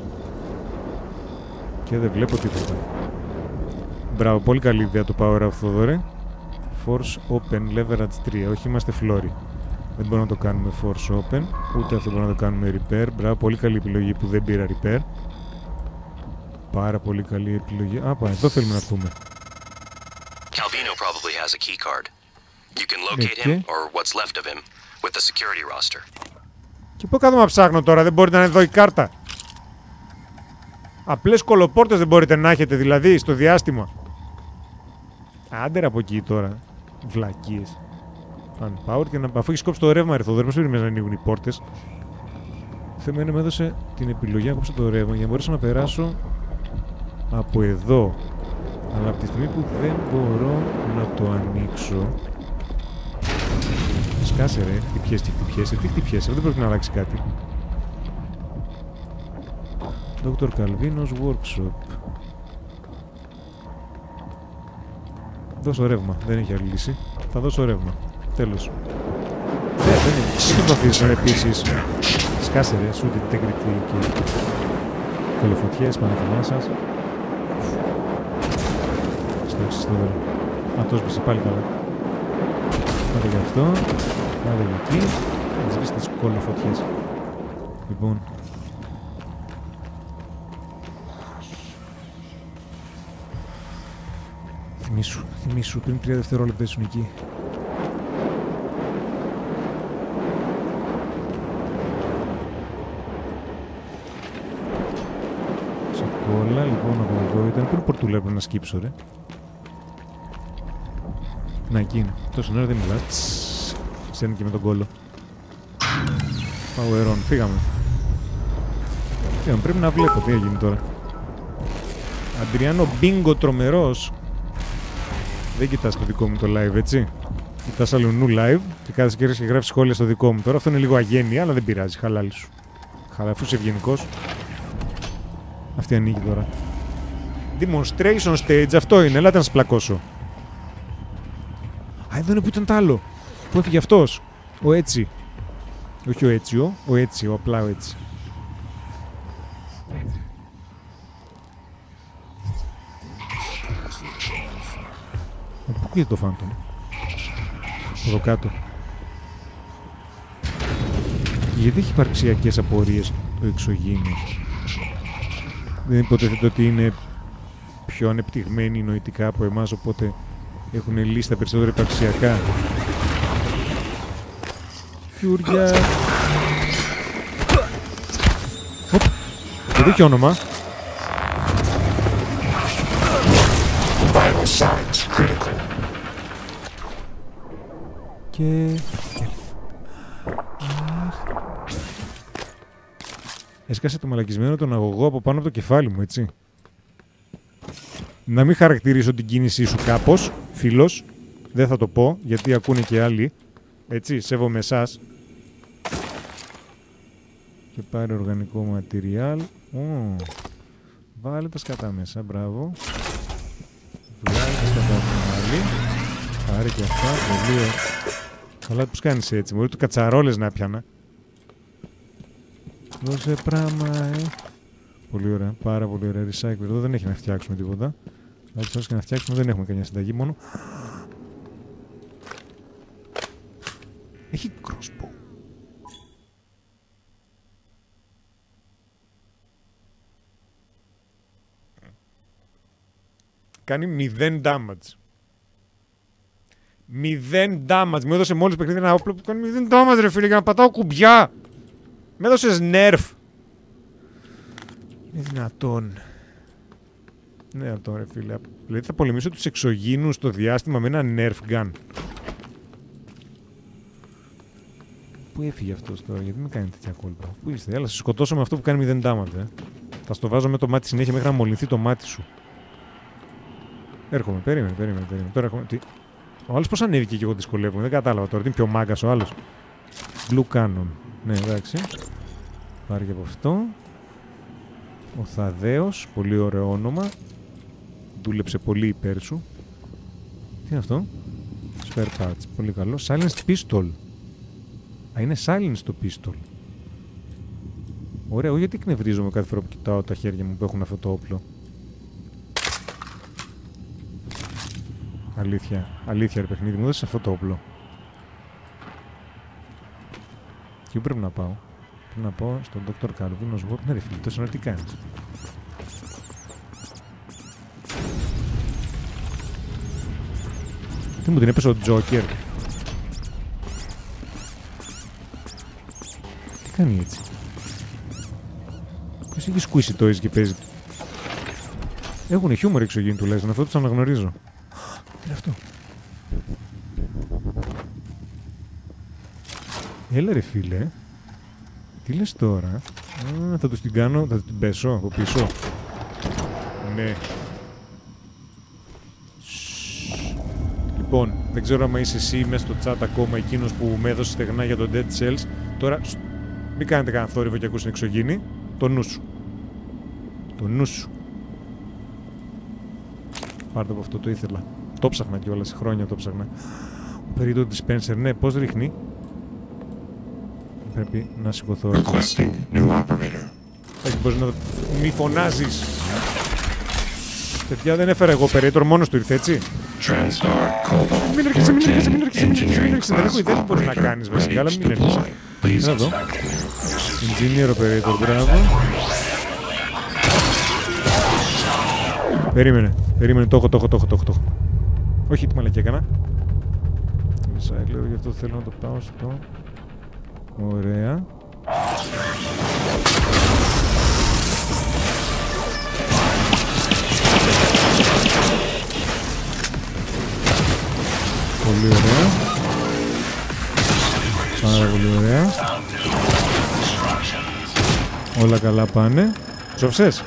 Και δεν βλέπω τίποτα. Μπράβο, πολύ καλή ιδέα το power off, Θοδωρέ. Force open, leverage τρία. Όχι, είμαστε φλόροι. Δεν μπορούμε να το κάνουμε force open. Ούτε αυτό μπορούμε να το κάνουμε repair. Μπράβο, πολύ καλή επιλογή που δεν πήρα repair. Πάρα πολύ καλή επιλογή. Α, πάμε, εδώ θέλουμε να έρθουμε. Calvino probably has a key card. You can locate him or what's left of him with the security roster. Και πού κάθομαι να ψάχνω τώρα, δεν μπορείτε να είναι εδώ η κάρτα. Απλές κολοπόρτες δεν μπορείτε να έχετε δηλαδή στο διάστημα. Άντε από εκεί τώρα. Βλακίες. Unpowered και να αφού έχει κόψει το ρεύμα, ρε Θοδωρέ, πώς περιμένεις να ανοίγουν οι πόρτες. Θέλω να μου έδωσε την επιλογή να κόψω το ρεύμα για να μπορέσω να περάσω από εδώ. Αλλά από τη στιγμή που δεν μπορώ να το ανοίξω. Σκάσε ρε, χτυπιέσαι, χτυπιέσαι, τι χτυπιέσαι, δεν πρέπει να αλλάξει κάτι. Δόκτωρ Καλβίνος Workshop. Δώσω ρεύμα, δεν έχει άλλη λύση. Θα δώσω ρεύμα. Τέλος. Δεν είναι. Τι προσπαθείς επίσης. Σκάσε ρε, σου την integrity και κολοφωτιές, πανεθυμά σας. Στο έξι τώρα. Α, το σβήσε πάλι καλά. Πάτε για αυτό. Πάτε για εκεί. Να σβήσει τις κολοφωτιές. Λοιπόν. Θυμήσου, θυμήσου, πριν τρία δευτερόλεπτα ήσουν εκεί. Ξεκόλα, λοιπόν, από εδώ ήταν. Πού πορτούλα έπρεπε να σκύψω, ρε. Να, εκεί είναι. Τόσο ώρα δεν μιλάς. Σένει και με τον κόλλο. Power on, φύγαμε. Φύγαμε, πρέπει να βλέπω τι έγινε τώρα. Αντριάνο Μπίνγκο τρομερός. Δεν κοιτάς το δικό μου το live, έτσι. Κοιτάς αλλονού live και κάθεσαι και και γράφεις σχόλια στο δικό μου τώρα. Αυτό είναι λίγο αγένεια, αλλά δεν πειράζει. Χαλάλη σου. Χαλά, αφού είσαι ευγενικός. Αυτή ανοίγει τώρα. Demonstration stage, αυτό είναι. Ελάτε να σας πλακώσω. Α, εδώ είναι που ήταν τ' άλλο. Πού έφυγε αυτός. Ο έτσι. Όχι ο έτσι, ο, ο έτσι, ο απλά ο έτσι. Πού πήγε το Phantom. Εδώ κάτω. Γιατί έχει υπαρξιακές απορίες το εξωγήινο. Δεν υποτίθεται ότι είναι πιο ανεπτυγμένοι νοητικά από εμάς, οπότε έχουν λύσει τα περισσότερα υπαρξιακά. Φιούρια. Οπ. Δεν είχε όνομα. Και... Έσκασε το μαλακισμένο τον αγωγό από πάνω από το κεφάλι μου, έτσι. Να μην χαρακτηρίσω την κίνησή σου κάπως, φίλος. Δεν θα το πω, γιατί ακούνε και άλλοι. Έτσι, σέβομαι εσάς. Και πάρε οργανικό ματηριάλ. Oh. Βάλε τα σκατά μέσα, μπράβο. Βγάλε τα σκατά άλλη. Πάρε και αυτά, πολύ ωραία. Καλά, πώς κάνεις έτσι, μπορεί του κατσαρόλες να πιάνα. Δώσε πράγμα, ε. Πολύ ωραία, πάρα πολύ ωραία. Recycle, εδώ δεν έχει να φτιάξουμε τίποτα. Εντάξει, όσο και να φτιάξουμε δεν έχουμε καμιά συνταγή, μόνο... Έχει crossbow. Κάνει μηδέν damage. Μηδέν damage. Μου έδωσε μόλις παιχνίδι ένα όπλο που κάνει μηδέν damage, ρε φίλε, για να πατάω κουμπιά. Με έδωσες nerf. Είναι δυνατόν. Ναι, αυτό ρε φίλε. Δηλαδή θα πολεμήσω τους εξωγήινους στο διάστημα με ένα nerf gun. Πού έφυγε αυτός τώρα, γιατί με κάνει τέτοια κόλπα. Πού είστε, έλα, σε σκοτώσω με αυτό που κάνει μηδέν damage, ε. Θα στο βάζω με το μάτι συνέχεια μέχρι να μολυνθεί το μάτι σου. Έρχομαι, περίμενε, περίμενε, περίμενε. Τώρα έρχομαι. Τι... Ο άλλος πώς ανέβηκε και εγώ δυσκολεύομαι, δεν κατάλαβα τώρα. Τι είναι πιο μάγκας ο άλλος. Blue Cannon. Ναι, εντάξει. Πάρει και από αυτό. Ο Θαδέος, πολύ ωραίο όνομα. Δούλεψε πολύ υπέρ σου. Τι είναι αυτό? Spare parts, πολύ καλό. Silenced pistol. Α, είναι silenced το pistol. Ωραίο, γιατί εκνευρίζομαι κάθε φορά που κοιτάω τα χέρια μου που έχουν αυτό το όπλο. Αλήθεια, αλήθεια ρε παιχνίδι, μου έδωσες αυτό το όπλο. Και πού πρέπει να πάω? Πρέπει να πάω στον Δόκτωρ Καρβίνο να σου πω, ναι ρε φίλε, τόσο ώρα τι κάνεις? Τι μου την έπεσε ο Τζόκερ? Τι κάνει έτσι? Ποιος έχει squishy toys και παίζει? Έχουνε χιούμορ εξωγήινοι τουλάχιστον, αυτό τους αναγνωρίζω. Τι είναι αυτό? Έλα ρε φίλε. Τι λες τώρα? Α, θα τους την κάνω, θα τους την πέσω από πίσω. Ναι. Λοιπόν, δεν ξέρω αν είσαι εσύ μέσα στο chat ακόμα εκείνος που με έδωσε στεγνά για το Dead Cells. Τώρα, μην κάνετε κανένα θόρυβο και ακούσουν εξωγήινοι. Το νου σου. Το νου σου. Πάρτε από αυτό, το ήθελα. Το ψάχνα κιόλας, χρόνια το ψάχνα. Ο περίπτωτο dispenser, ναι, πώς ρίχνει? Πρέπει να σηκωθώ. Όχι, μπορείς να... Μη φωνάζεις. Παιδιά, δεν έφερα εγώ operator, μόνος του ήρθε, έτσι. Μην έρχεσαι, μην έρχεσαι, μην έρχεσαι, μην έρχεσαι. Δεν έχω ιδέα τι μπορείς να κάνεις βασικά, αλλά μην έρχεσαι. Έλα εδώ. Engineer operator, μπράβο. Περίμενε, περίμενε, το έχω, το έχω, το έχω, το έχω. Όχι, τι μαλακή έκανα. Recycler, γι' αυτό θέλω να το πάω στο... Ωραία. Πολύ ωραία. Πάρα πολύ ωραία. Όλα καλά πάνε. Ψόφσες.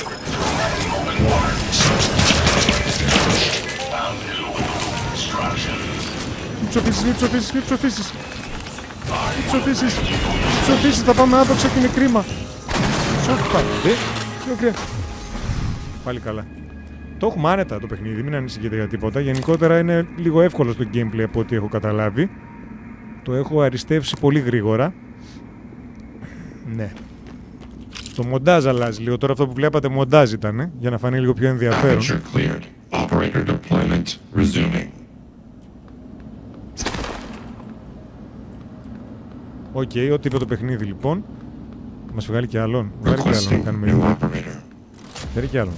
Μη ψοφήσεις, μη ψοφήσεις, μη ψοφήσεις. Μη ψοφήσεις, μη ψοφήσεις, θα πάμε άδοξα και είναι κρίμα. Ψόφα, δε, είναι κρίμα. Πάλι καλά. Το έχουμε άνετα το παιχνίδι, μην ανησυχείτε για τίποτα. Γενικότερα είναι λίγο εύκολο στο gameplay από ό,τι έχω καταλάβει. Το έχω αριστεύσει πολύ γρήγορα. Ναι. Το μοντάζ αλλάζει λίγο. Τώρα αυτό που βλέπατε μοντάζ ήταν, ε, για να φανεί λίγο πιο ενδιαφέρον. Οκ, okay, ό,τι είπε το παιχνίδι λοιπόν. Μας βγάλει και άλλον. Βγάλει και άλλον να κάνουμε λίγο. Φέρει και άλλον.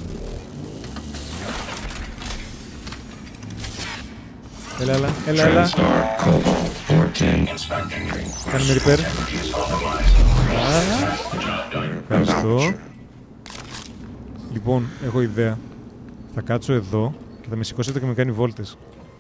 Έλα, έλα, έλα, έλα. Κάνουμε repair. Ευχαριστώ. Λοιπόν, έχω ιδέα. Θα κάτσω εδώ και Και θα με σηκώσετε και με κάνει βόλτες.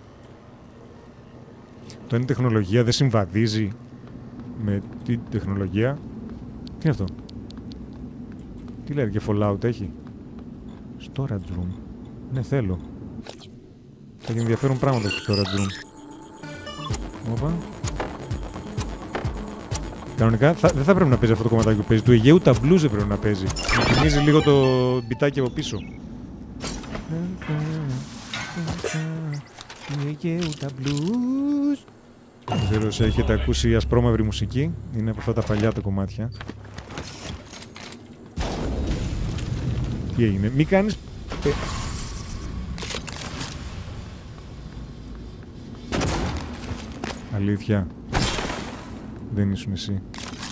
Το είναι τεχνολογία, δεν συμβαδίζει με την τεχνολογία. Τι είναι αυτό? Τι λέει και Fallout έχει? Storage room. Ναι, θέλω. Θα και ενδιαφέρουν πράγματα στο storage room. Όπα. Κανονικά θα, δεν θα πρέπει να παίζει αυτό το κομματάκι που παίζει. Του Αιγαίου τα blues δεν πρέπει να παίζει. Μου θυμίζει λίγο το μπιτάκι από πίσω. Του Αιγαίου τα blues. Δεν ξέρω όσοι έχετε ακούσει ασπρόμαυρη μουσική. Είναι από αυτά τα παλιά τα κομμάτια. Τι έγινε? Μη κάνεις... Αλήθεια. Δεν ήσουν εσύ.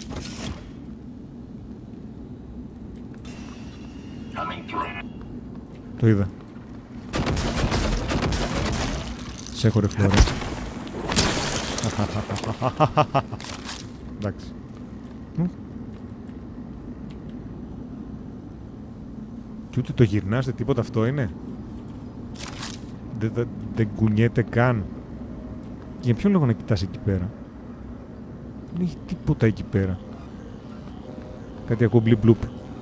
Το είδα. Σε έχω ρε φλόρε. Εντάξει. Και ούτε το γυρνάστε τίποτα, αυτό είναι. Δεν, δεν, δεν κουνιέται καν. Για ποιον λόγο να κοιτάς εκεί πέρα? Δεν έχει τίποτα εκεί πέρα. Κάτι ακούμπλι μπλουπ.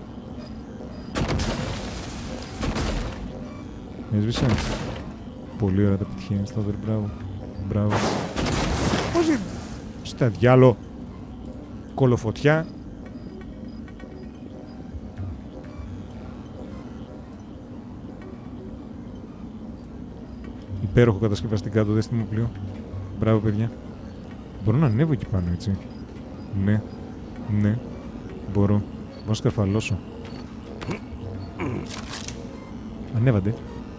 Έσβησε. Πολύ ωραία τα πετυχαίνεις τώρα, μπράβο. Μπράβο. Πώς είναι? Στα διάλο. Κολοφωτιά. Υπέροχο κατασκευαστικά το δέστημο πλοίο. Μπράβο, παιδιά. Μπορώ να ανέβω εκεί πάνω, έτσι? Ναι. Ναι. Μπορώ. Μπορώ να σκαρφαλώσω. Ανέβαντε.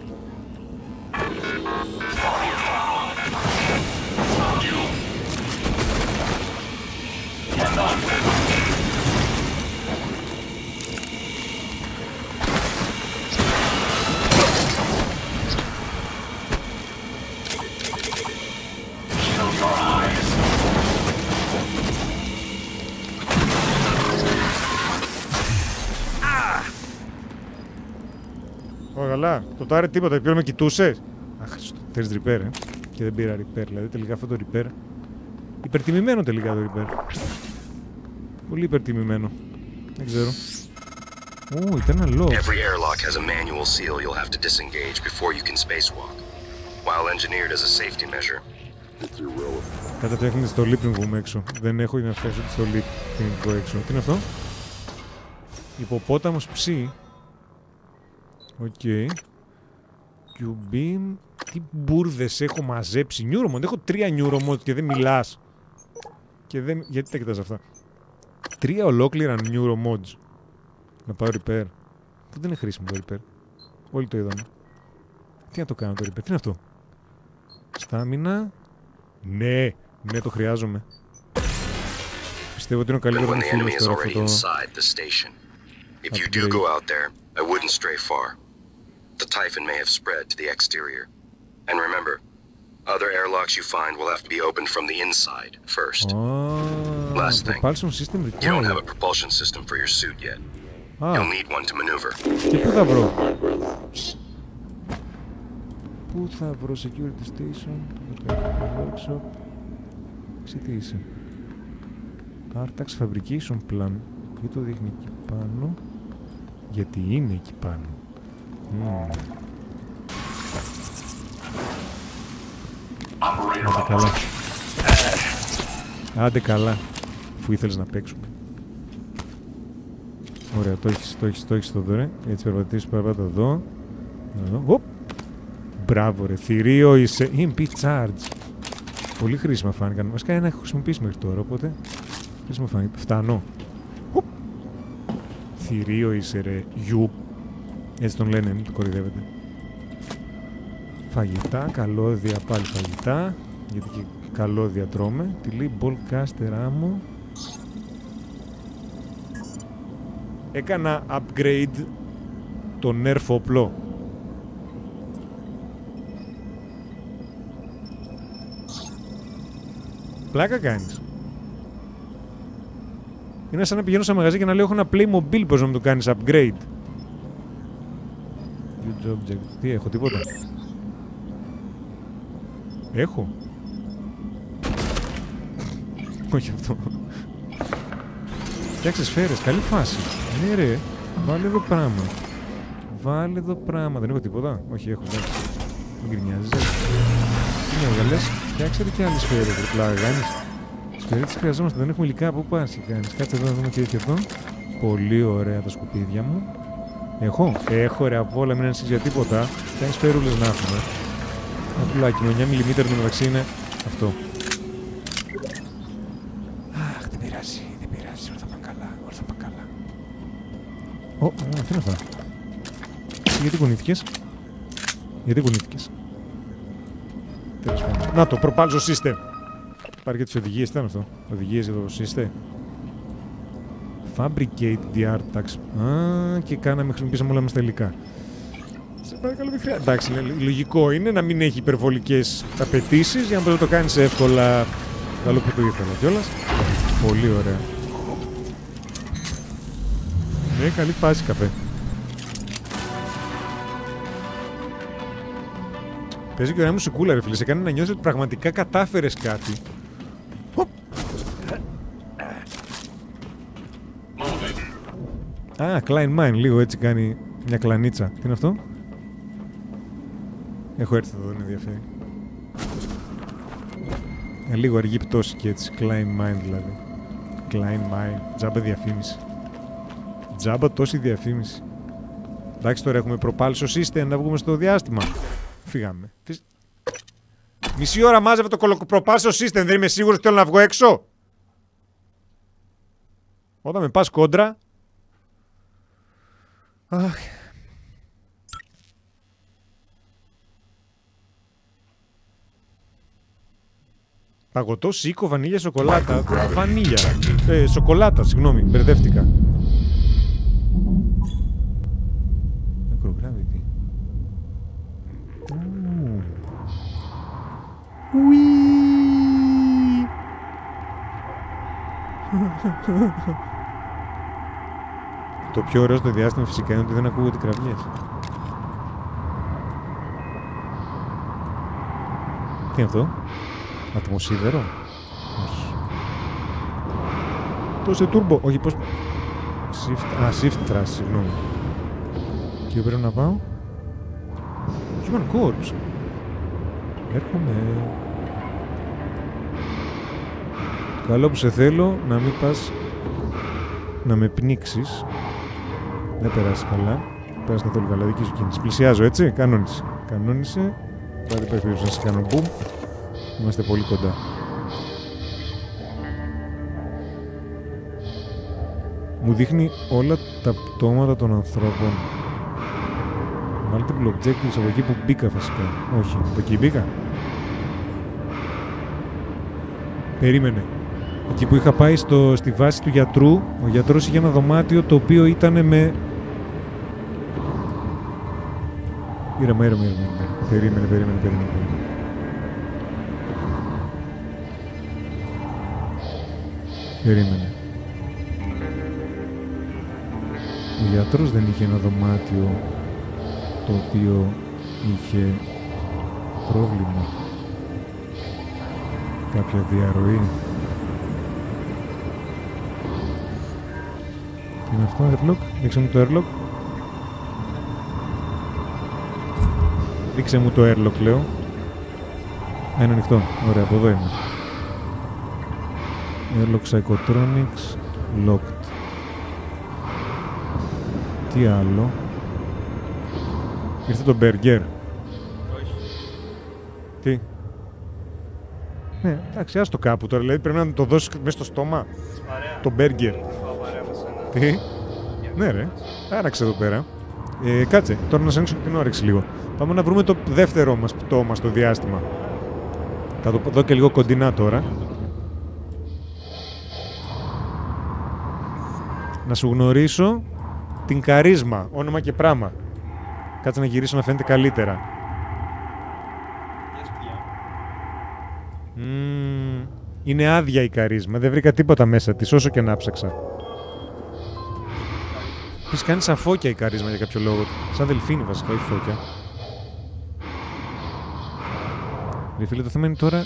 Καλά, το τάρε τίποτα, ποιον με κοιτούσες? Αχ, θέλεις repair, ε. Και δεν πήρα repair, δηλαδή τελικά αυτό το repair. Υπερτιμημένο τελικά το repair. Πολύ υπερτιμημένο. Δεν ξέρω. Ω, ήταν ένα lock. Every airlock has a manual seal you'll have to disengage before you can spacewalk. While engineered as a safety measure. Κατά φτιάχνει τη στολή πριν βγούμε έξω. Δεν έχω να φτιάξω τη στολή πριν βγω έξω. Τι είναι αυτό? Υποπόταμος ψή. Οκ. Okay. Q-beam. Τι μπουρδες έχω μαζέψει. Neuromod. Έχω τρία Neuromod και δεν μιλάς. Και δεν... Γιατί τα κοιτάς αυτά? Τρία ολόκληρα Neuromods. Να πάω repair. Δεν είναι χρήσιμο το repair. Όλοι το είδαμε. Τι να το κάνω το repair? Τι είναι αυτό? Στάμινα. Ναι. Ναι, το χρειάζομαι. Πιστεύω ότι είναι ο καλύτερος μου φίλος τώρα αυτό το... If you do go out there, I wouldn't stray far. The Typhon may have spread to the exterior. And remember, other airlocks you find will have to be opened from the inside first. Oh, Last thing, you don't have a propulsion system for your suit yet. Ah. You'll need one to maneuver. Και πού θα βρω? Πού θα βρω? Security station, workshop. Εσύ τι είσαι? Artax fabrication plan. Και το δείχνει εκεί πάνω. Γιατί είναι εκεί πάνω. Mm. Άντε καλά. Άντε καλά. Αφού ήθελες να παίξουμε. Ωραία, το έχεις, το έχεις, το έχεις εδώ ρε. Έτσι περπατήσεις παραπάτα εδώ. Εδώ. Οπ. Μπράβο ρε. Θηρίο είσαι. ι εμ πι charge. Πολύ χρήσιμα φάνηκαν. Βασικά ένα έχω χρησιμοποιήσει μέχρι τώρα, οπότε χρήσιμα φάνηκε. Φτάνω. Οπ. Θηρίο είσαι ρε. Γιου. Έτσι τον λένε, μην το κορυδεύετε. Φαγητά, καλώδια, πάλι φαγητά. Γιατί και καλώδια τρώμε. Τι λέει, ballcaster άμμο. Έκανα upgrade το nerf όπλο. Πλάκα κάνεις. Είναι σαν να πηγαίνω σε μαγαζί και να λέω έχω ένα Playmobil, πώς να μου το κάνεις upgrade. Huge object. Τι έχω, τίποτα? Έχω. Όχι αυτό. Φτιάξε σφαίρες, καλή φάση. Ναι ρε, βάλε εδώ πράγμα. Βάλε εδώ πράγμα. Δεν έχω τίποτα. Όχι, έχω. Δεν. Μην γκρινιάζεις. Τι με έβγαλες. Φτιάξε και άλλες σφαίρες. Πλάκα κάνεις. Σφαίρες τις χρειαζόμαστε. Δεν έχουμε υλικά. Πού πας και κάνεις. Κάτσε εδώ να δούμε τι έχει αυτό. Πολύ ωραία τα σκουπίδια μου. Έχω. Έχω ρε από όλα. Μην ανησυχείς για τίποτα. Φτιάξε σφαίρουλες να έχουμε. Ένα πουλάκι με εννιά μιλιμέτρα μεταξύ είναι αυτό. Αχ, δεν πειράζει. Δεν πειράζει. Όλα θα πάνε καλά. Όλα θα πάνε καλά. Ω, τι είναι αυτά. Γιατί κουνήθηκες. Γιατί κουνήθηκες. Τέλος πάντων. Να το, propulsion system. Πάρει και τις οδηγίες, τι ήταν αυτό. Οδηγίες για το system. Fabricate the art tax. Α, και κάναμε, χρησιμοποιήσαμε όλα μας τα υλικά. Σε παρακαλώ, μην χρειάζεται. Εντάξει, λογικό είναι να μην έχει υπερβολικές απαιτήσεις για να μπορεί να το κάνεις εύκολα. Καλό που το ήθελα κιόλας. Πολύ ωραία. Ναι, καλή φάση καφέ. Παίζει και ωραία μουσικούλα ρε φίλε, σε κάνει να νιώσεις ότι πραγματικά κατάφερες κάτι. Α, Klein Mine, λίγο έτσι κάνει μια κλανίτσα. Τι είναι αυτό? Έχω έρθει εδώ, δεν με ενδιαφέρει. Ε, λίγο αργή πτώση και έτσι, Klein Mine δηλαδή. Klein Mine, τζάμπα διαφήμιση. Τζάμπα τόση διαφήμιση. Εντάξει τώρα έχουμε propulsion system να βγούμε στο διάστημα. Φύγαμε. Μισή ώρα μάζευε το propulsion system, δεν είμαι σίγουρος ότι θέλω να βγω έξω. Όταν με πας κόντρα. Αχ. Παγωτό, σίκο, βανίλια, σοκολάτα. Βανίλια. Ε, σοκολάτα, συγγνώμη, μπερδεύτηκα. Microgravity. Ουί. Το πιο ωραίο στο διάστημα φυσικά είναι ότι δεν ακούγονται κραυγές. Τι είναι αυτό? Ατμοσίδερο? Όχι. Το σε turbo. Όχι, πώς... Shift... Α, shift thrust, συγγνώμη. Και πρέπει να πάω. Human Corps. Έρχομαι. Καλό που σε θέλω να μην πας να με πνίξεις. Δεν περάσει καλά. Πέρασε καθόλου καλά, δική σου κίνηση. Πλησιάζω, έτσι. Κανόνισε. Κανόνισε. Πάτε περίπου να σε κάνω μπουμ. Είμαστε πολύ κοντά. Μου δείχνει όλα τα πτώματα των ανθρώπων. Multiple objectives από εκεί που μπήκα φυσικά. Όχι, από εκεί μπήκα. Περίμενε. Εκεί που είχα πάει στο, στη βάση του γιατρού, ο γιατρός είχε ένα δωμάτιο το οποίο ήταν με... Ήρεμα, ήρεμα, ήρεμα. Περίμενε, περίμενε, περίμενε. Περίμενε. Ο γιατρός δεν είχε ένα δωμάτιο το οποίο είχε πρόβλημα. Κάποια διαρροή. Τι είναι αυτό, airlock? Δείξε μου το airlock. Δείξε μου το airlock, λέω. Α, είναι ανοιχτό. Ωραία, από εδώ είμαι. Airlock Psychotronics Locked. Τι άλλο? Ήρθε το burger. Όχι. Τι? Ναι, εντάξει, άστο κάπου τώρα. Δηλαδή πρέπει να το δώσεις μέσα στο στόμα. Παρέα. Το burger. Τι? Ναι ρε, άραξε εδώ πέρα. Ε, κάτσε, τώρα να σε ανοίξω την όρεξη λίγο. Πάμε να βρούμε το δεύτερο μας πτώμα στο διάστημα. Θα το δω και λίγο κοντινά τώρα. Να σου γνωρίσω την Καρίσμα, όνομα και πράγμα. Κάτσε να γυρίσω να φαίνεται καλύτερα. Mm, είναι άδεια η Καρίσμα, δεν βρήκα τίποτα μέσα της, όσο και να ψάξα. Επίσης κάνει σαν φώκια η Καρίσμα για κάποιο λόγο. Σαν δελφίνι βασικά, όχι φώκια. Ρε φίλε, το θέμα είναι τώρα...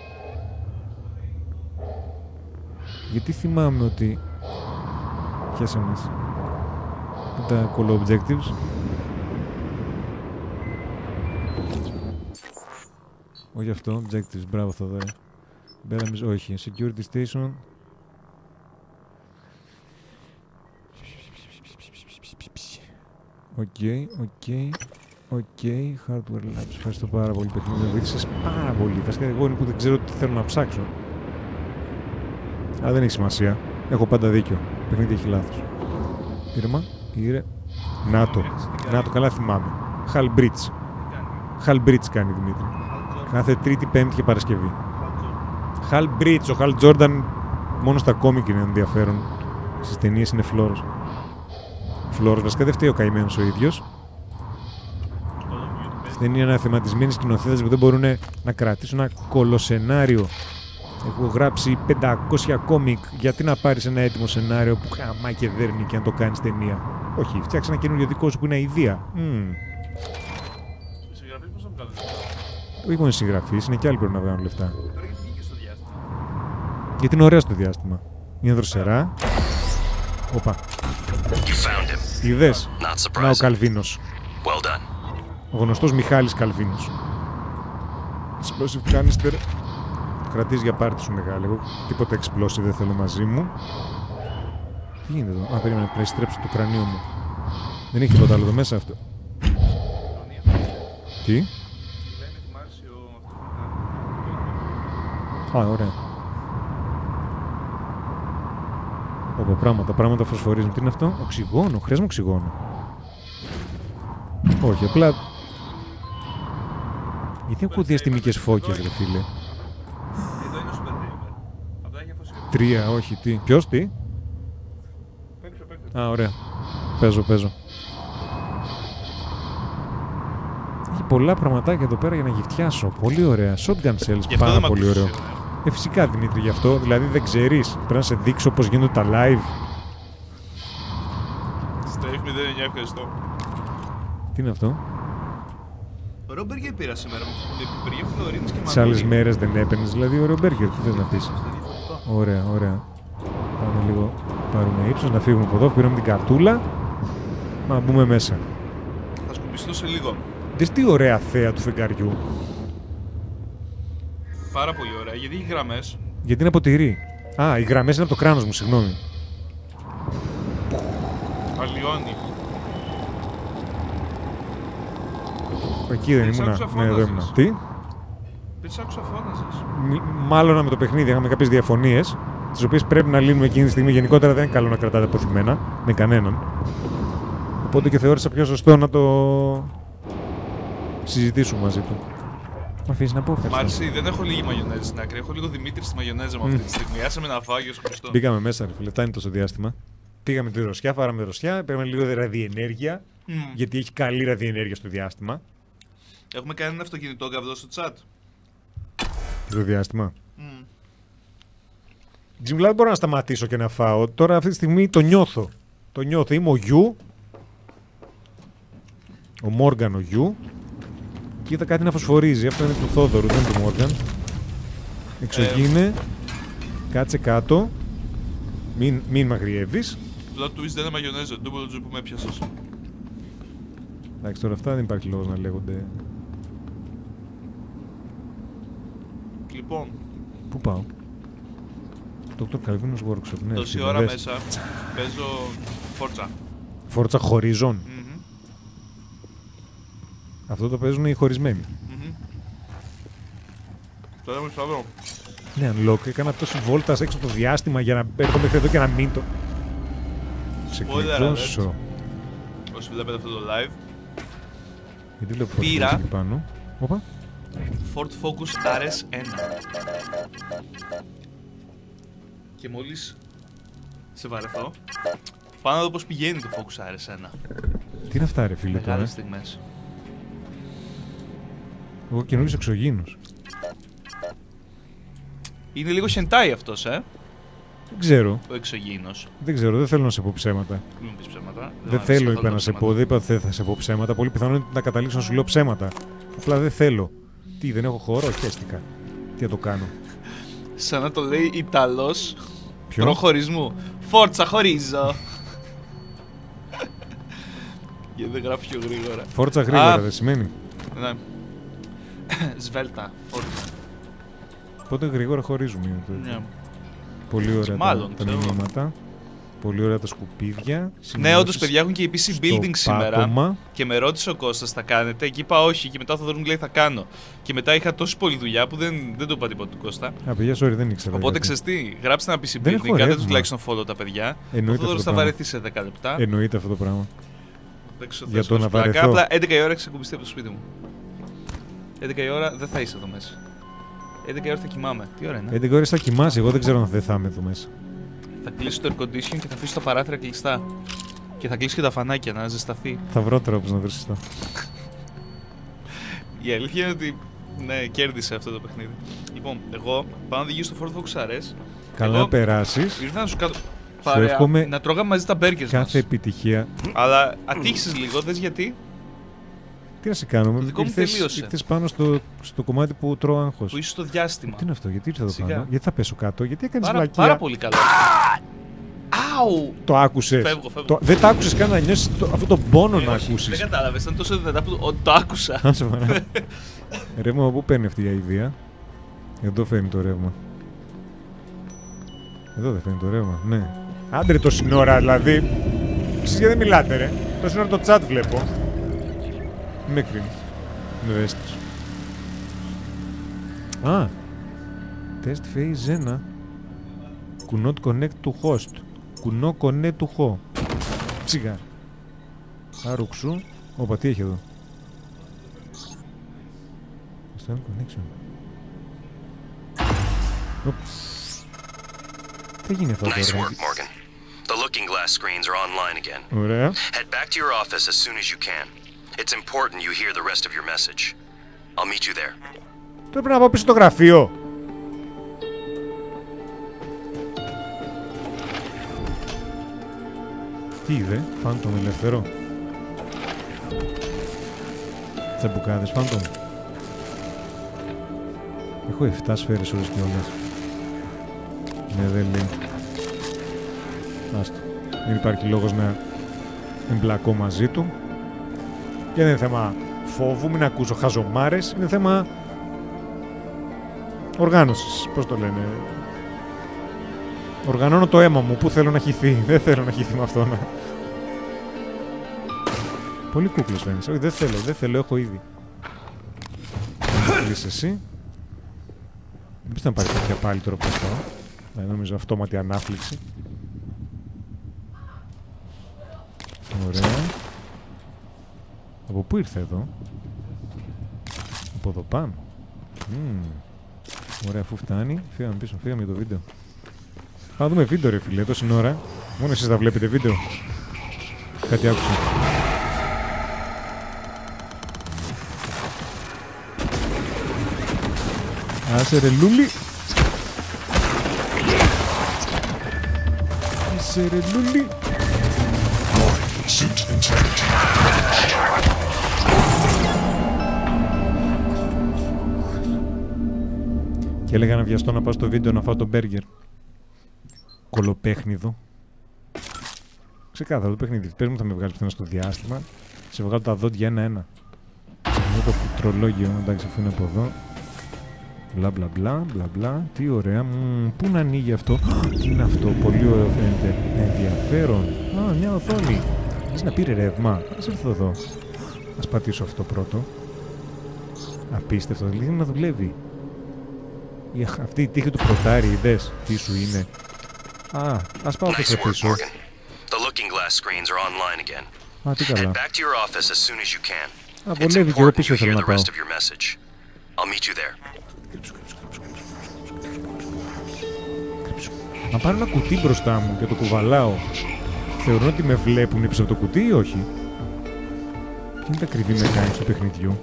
Γιατί θυμάμαι ότι... Πιάσαμε εμείς. Τα call objectives. Όχι αυτό, objectives, μπράβο Θοδωρή. Μπέραμε, όχι, security station. Οκ, οκ, οκ, hardware labs. Ευχαριστώ πάρα πολύ, παιχνίδι. Με βοήθησες πάρα πολύ. Βασικά, εγώ είναι που δεν ξέρω τι θέλω να ψάξω. Αλλά δεν έχει σημασία. Έχω πάντα δίκιο. Το παιχνίδι έχει λάθος. Ήρεμα, ήρε. Να το. Να το, καλά θυμάμαι. Hal Bridge. Hal Bridge κάνει Δημήτρη. Κάθε Τρίτη, Πέμπτη και Παρασκευή. Hal Bridge, ο Hal Jordan μόνο στα κόμικ είναι ενδιαφέρον. Στις ταινίες είναι φλόρος. Φλόρος, βασικά δεν φταίει ο καημένος ο ίδιος. Στην ταινία είναι αναθεματισμένοι σκηνοθέτες που δεν μπορούν να κρατήσουν ένα κολοσενάριο. Έχω γράψει πεντακόσια κόμικ. Γιατί να πάρεις ένα έτοιμο σενάριο που χαμά και δέρνει και να το κάνεις ταινία? Όχι, φτιάξε ένα καινούριο δικό σου που είναι αηδία. Mm. Οι συγγραφείς πώς θα βγάλουν λεφτά? Όχι μόνο οι συγγραφείς, είναι και άλλοι που πρέπει να βγάλουν λεφτά. Γιατί είναι ωραία στο διάστημα. Είναι δροσερά. Οπα. Είδες. Να ο Καλβίνος. Well done. Ο γνωστός Μιχάλης Καλβίνος. Explosive canister. Κρατείς για πάρτι σου μεγάλη. Εγώ τίποτα explosive δεν θέλω μαζί μου. Τι γίνεται εδώ? Α, περίμενε, πρέπει να στρέψω το κρανίο μου. Δεν έχει τίποτα άλλο εδώ μέσα αυτό. Τι? Α, ωραία. Όπα, πράγματα, πράγματα φωσφορίζουν. Τι είναι αυτό? Οξυγόνο, χρειάζομαι οξυγόνο. Όχι, απλά... Γιατί ακούω διαστημικές φώκες, ρε φίλε. Εδώ είναι ο Super Gamer. Απλά έχει αφοσιώσει. Τρία, όχι, τι. Ποιος, τι? Παίξω, παίξω. Α, ωραία. Παίζω, παίζω. Έχει πολλά πραγματάκια εδώ πέρα για να γυφτιάσω. Πολύ ωραία. Shotgun cells, πάρα πολύ ωραίο. Ε, φυσικά Δημήτρη, γι' αυτό. Δηλαδή δεν ξέρεις. Πρέπει να σε δείξω πώς γίνονται τα live. Strafe μηδέν εννιά, ευχαριστώ. Τι είναι αυτό? Ωραίο μπέργκερ πήρα σήμερα. Με πιπεριά φλωρίνης και τις άλλες μέρες δεν έπαιρνες, δηλαδή ωραίο μπέργκερ. Τι θες να πεις? Ωραία, ωραία. Πάμε λίγο, πάρουμε ύψος, να φύγουμε από εδώ. Πήραμε την καρτούλα. Να μπούμε μέσα. Θα σκουπιστώ σε λίγο. Δες τι ωραία θέα του φεγγαριού. Πάρα πολύ ωραία, γιατί έχει γραμμές. Γιατί είναι από τυρί. Α, οι γραμμές είναι από το κράνος μου, συγγνώμη. Αλλοιώνει. Εκεί δεν ήμουνα. Ναι, εδώ ήμουνα. Τι? Πες άκουσα φώναζες. Μάλλον με το παιχνίδι είχαμε κάποιες διαφωνίες, τις οποίες πρέπει να λύνουμε εκείνη τη στιγμή. Γενικότερα δεν είναι καλό να κρατάτε αποθυμένα με κανέναν. Οπότε και θεώρησα πιο σωστό να το συζητήσουμε μαζί του. Μ' αφήσεις να πω ευχαριστώ. Μάλιστα, δεν έχω λίγη μαγιονέζα στην άκρη. Έχω λίγο Δημήτρη στη μαγιονέζα μου αυτή τη στιγμή. Άσε με να φάω, Γιος Χριστό. Μπήκαμε μέσα, ρε φίλε, φτάνει τόσο διάστημα. Πήγαμε τη δροσιά, φάραμε δροσιά, πήραμε λίγο ραδιενέργεια. Mm. Γιατί έχει καλή ραδιενέργεια στο διάστημα. Έχουμε κάνει ένα αυτοκινητό καυδό στο chat. Στο διάστημα. Mm. Τζιμ, δεν μπορώ να σταματήσω και να φάω. Τώρα αυτή τη στιγμή το νιώθω. Το νιώθω. Είμαι ο Γιου. Ο Μόργαν ο Γιου. Και είδα κάτι να φωσφορίζει. Αυτό είναι του Θόδωρου, δεν είναι του Μόργαν. Εξωγήινε. Ε... Κάτσε κάτω. Μην, μην μαγριεύεις. Plot twist δεν είναι μαγιονέζα. Double τζου που με έπιασες. Εντάξει, τώρα αυτά δεν υπάρχει λόγος να λέγονται. Λοιπόν. Πού πάω? Doctor Calvin's Workshop, ναι. Τόση ώρα δες. Μέσα παίζω Forza. Forza Horizon. Mm-hmm. Αυτό το παίζουν οι χωρισμένοι. Mm-hmm. Τώρα με σταυρό. Ναι, unlock. Έκανα τόση βόλτα έξω από το διάστημα για να έρχομαι μέχρι εδώ και να μην το... Ξεκλειδώσω. Όσοι βλέπετε αυτό το live. Γιατί βλέπω Πήρα εκεί πάνω. Οπα. Ford Focus αρ ες ένα. Και μόλις σε βαρεθώ, πάω να δω πώς πηγαίνει το Focus αρ ες ένα. Τι είναι αυτά ρε φίλε τώρα? Μεγάλες στιγμές. Εγώ καινούργιος εξωγήινος. Είναι λίγο hentai αυτός, ε. Δεν ξέρω. Ο εξωγήινος. Δεν ξέρω, δεν θέλω να σε πω ψέματα. Μην μου πεις ψέματα. Δεν θέλω, είπα να σε πω, δεν είπα ότι δεν θα σε πω ψέματα. Πολύ πιθανό είναι να καταλήξω να σου λέω ψέματα. Απλά δεν θέλω. Τι, δεν έχω χώρο, χέστηκα. Τι θα το κάνω. Σαν να το λέει Ιταλός. Ποιο? Προχωρισμού. Φόρτσα, χωρίζω. Γιατί δεν γράφει πιο γρήγορα. Φόρτσα γρήγορα, δεν σημαίνει. Ναι. Σβέλτα, φόρτσα. Πότε γρήγορα χωρίζουμε. Ναι. Πολύ ωραία Μάλλον, τα, τα μηνύματα. Πολύ ωραία τα σκουπίδια. Ναι, όντως παιδιά έχουν και η πι σι building σήμερα. Πάτωμα. Και με ρώτησε ο Κώστας θα κάνετε. Και είπα όχι. Και μετά ο Θοδωρού μου λέει θα κάνω. Και μετά είχα τόση πολλή δουλειά που δεν, δεν το είπα τίποτα του Κώστα. Α, παιδιά, sorry, δεν ήξερα. Οπότε ξέρεις τι, γράψτε ένα πι σι δεν building. Κάντε τους τουλάχιστον follow τα παιδιά. Εννοείται ο Θοδωρούς θα βαρεθεί σε δέκα λεπτά. Εννοείται αυτό το πράγμα. Δεν ξέρω, για το να βαρεθώ. Απλά έντεκα η ώρα ξεκουμπιστεί από το σπίτι μου. έντεκα η ώρα δεν θα είσαι εδώ μέσα. έντεκα η ώρα θα κοιμάμαι. Τι ώρα είναι? έντεκα ώρες θα κοιμάσαι. Εγώ δεν ξέρω αν δεν θα είμαι εδώ μέσα. Θα κλείσω το air condition και θα αφήσω τα παράθυρα κλειστά. Και θα κλείσω και τα φανάκια να ζεσταθεί. Θα βρω τρόπους να βρεις αυτό. Η αλήθεια είναι ότι ναι, κέρδισε αυτό το παιχνίδι. Λοιπόν, εγώ πάω να οδηγήσω στο Ford Focus αρ ες. Καλά να περάσεις. Ήρθα να σου κάτω. Σου εύχομαι να τρώγαμε μαζί τα μπέργκερς μας. κάθε επιτυχία. Αλλά ατύχησες λίγο, δες γιατί. Τι να σε κάνουμε, το δικό μου τελείωσε. Ήρθες πάνω στο, στο κομμάτι που τρώω άγχος. Που είσαι στο διάστημα. Τι είναι αυτό, γιατί ήρθα εδώ Σιγά. πάνω, γιατί θα πέσω κάτω, γιατί έκανες πάρα, βλακεία. Πάρα πολύ καλό. Αου! Το άκουσες. Φεύγω, φεύγω. Το, δεν το άκουσες καν να νιώσεις το, αυτό το πόνο ε, να όχι, ακούσεις. Δεν κατάλαβες, ήταν τόσο δυνατά που το, το άκουσα. Αν σοβαρά. Ρεύμα, πού παίρνει αυτή η αηδία. Εδώ φέρνει το ρεύμα. Εδώ δεν φέρνει το ρεύμα, ναι. Άντρε το σύνορα, δηλαδή. Εσείς γιατί δεν μιλάτε, ρε. Το σύνορα το chat βλέπω. Μη με κρίνει. Είναι ευαίσθητος. Α. Test phase ένα. Could not connect to host. Could not connect to ho. Ψιγά. Άρουξου. Όπα, τι έχει εδώ. Start connection. Τι γίνει αυτό τώρα. Nice work, Morgan. The looking glass screens are online again. Ωραία. Head back to your office as soon as you can. It's important you hear the rest of your message. I'll meet you there. Τώρα πρέπει να πάω πίσω στο γραφείο. Τι είδε, Phantom ελεύθερο. Τσαμπουκάδες, Phantom. Έχω εφτά σφαίρες όλες και όλες. Ναι, δεν λέει. Άστο. Δεν υπάρχει λόγος να εμπλακώ μαζί του. Και δεν είναι θέμα φόβου, μην ακούσω χαζομάρες. Είναι θέμα οργάνωσης. Πώς το λένε. Οργανώνω το αίμα μου. Πού θέλω να χυθεί. Δεν θέλω να χυθεί με αυτό. Να... Πολύ κούκλος φαίνεσαι. Όχι, δεν θέλω. Δεν θέλω. Έχω ήδη. Κλείς εσύ. Δεν πιστεύω να πάρει κάποια πάλι τώρα που αυτό. Δεν νομίζω αυτόματη ανάφληξη. Ωραία. Από πού ήρθε εδώ? Από εδώ πάνω. Mm. Ωραία, αφού φτάνει. Φύγαμε πίσω, φύγαμε για το βίντεο. Θα δούμε βίντεο ρε φίλε, τόση ώρα. Μόνο εσείς θα βλέπετε βίντεο. Κάτι άκουσα. Άσε ρε λούλι. Άσε ρε λούλι. Και έλεγα να βιαστώ να πάω στο βίντεο να φάω το μπέργκερ. Κολοπέχνιδο. Ξεκάθαρο το παιχνίδι. Πες μου θα με βγάλει πουθενά στο διάστημα. Σε βγάλω τα δόντια ένα-ένα. Είναι το πληκτρολόγιο. Εντάξει, αφού είναι από εδώ. Μπλα μπλα μπλα μπλα μπλα. Τι ωραία. Μ, πού να ανοίγει αυτό. Τι είναι αυτό. Πολύ ωραίο φαίνεται. Ενδιαφέρον. Α, μια οθόνη. Θες να πήρε ρεύμα. Ας έρθω εδώ. Ας πατήσω αυτό πρώτο. Απίστευτο. Λίγη να δουλεύει. Η, αυτή η τύχη του πρωτάρι, είδες. Τι σου είναι. Α, ας πάω και σε πίσω. Α, τι καλά. Α, βολεύει και εγώ πίσω θέλω να πάω. Να πάρω ένα κουτί μπροστά μου και το κουβαλάω. Θεωρώ ότι με βλέπουν πίσω από το κουτί ή όχι. Ποια είναι τα κρυβή μεκάνη του παιχνιδιού.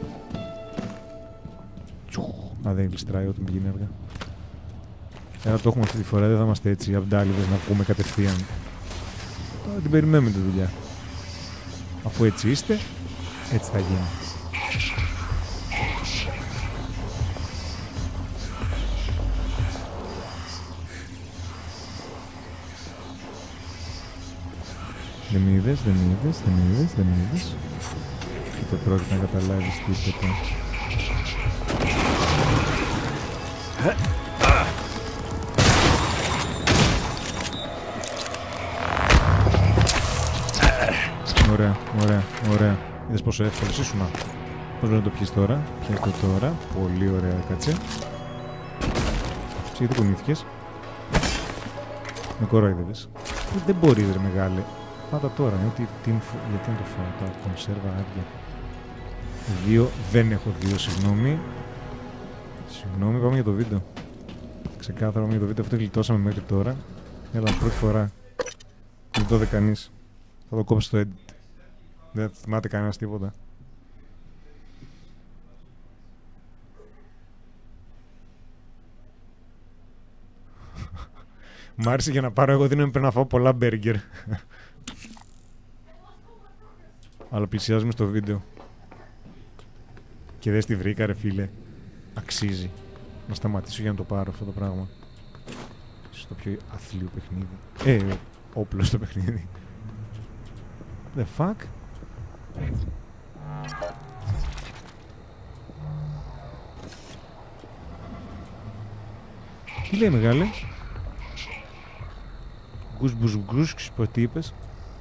Α, δεν γλιστράει όταν πηγαίνει αργά. Άρα το έχουμε αυτή τη φορά, δεν θα είμαστε έτσι αμπτάλιδες να βγούμε κατευθείαν. Τώρα την περιμένουμε τη δουλειά. Αφού έτσι είστε, έτσι θα γίνει. Δεν με είδες, δεν με είδες, δεν με είδες, δεν με είδες. Ούτε πρόκειται να καταλάβεις τίποτα. Ωραία, ωραία, ωραία. Είδες πόσο εύκολος ήσουνα. Πώς μπορεί να το πιεις τώρα. Πιες το τώρα. Πολύ ωραία, κάτσε. Γιατί κουνήθηκες. Με κορόιδευες. Δεν μπορείς ρε μεγάλε. Πάτα τώρα. Γιατί, τι, γιατί να το φάω τα κονσέρβα άδεια. Δύο. Δεν έχω δύο, συγγνώμη. Συγγνώμη, πάμε για το βίντεο. Ξεκάθαρα πάμε για το βίντεο. Αυτό γλιτώσαμε μέχρι τώρα. Έλα, πρώτη φορά. Δεν το δε κανείς. Θα το κόψω στο edit. Δεν θυμάται κανένας τίποτα. Μ' άρεσε για να πάρω εγώ δίνω πρέπει να φάω πολλά μπέργκερ. Αλλά πλησιάζουμε στο βίντεο. Και δες τη βρήκα ρε φίλε. Αξίζει να σταματήσω για να το πάρω αυτό το πράγμα. Ίσως το πιο αθλείο παιχνίδι. Ε, όπλο στο παιχνίδι. The fuck? Τι λέει μεγάλε? Γκους μπους γκους, πως τι είπες?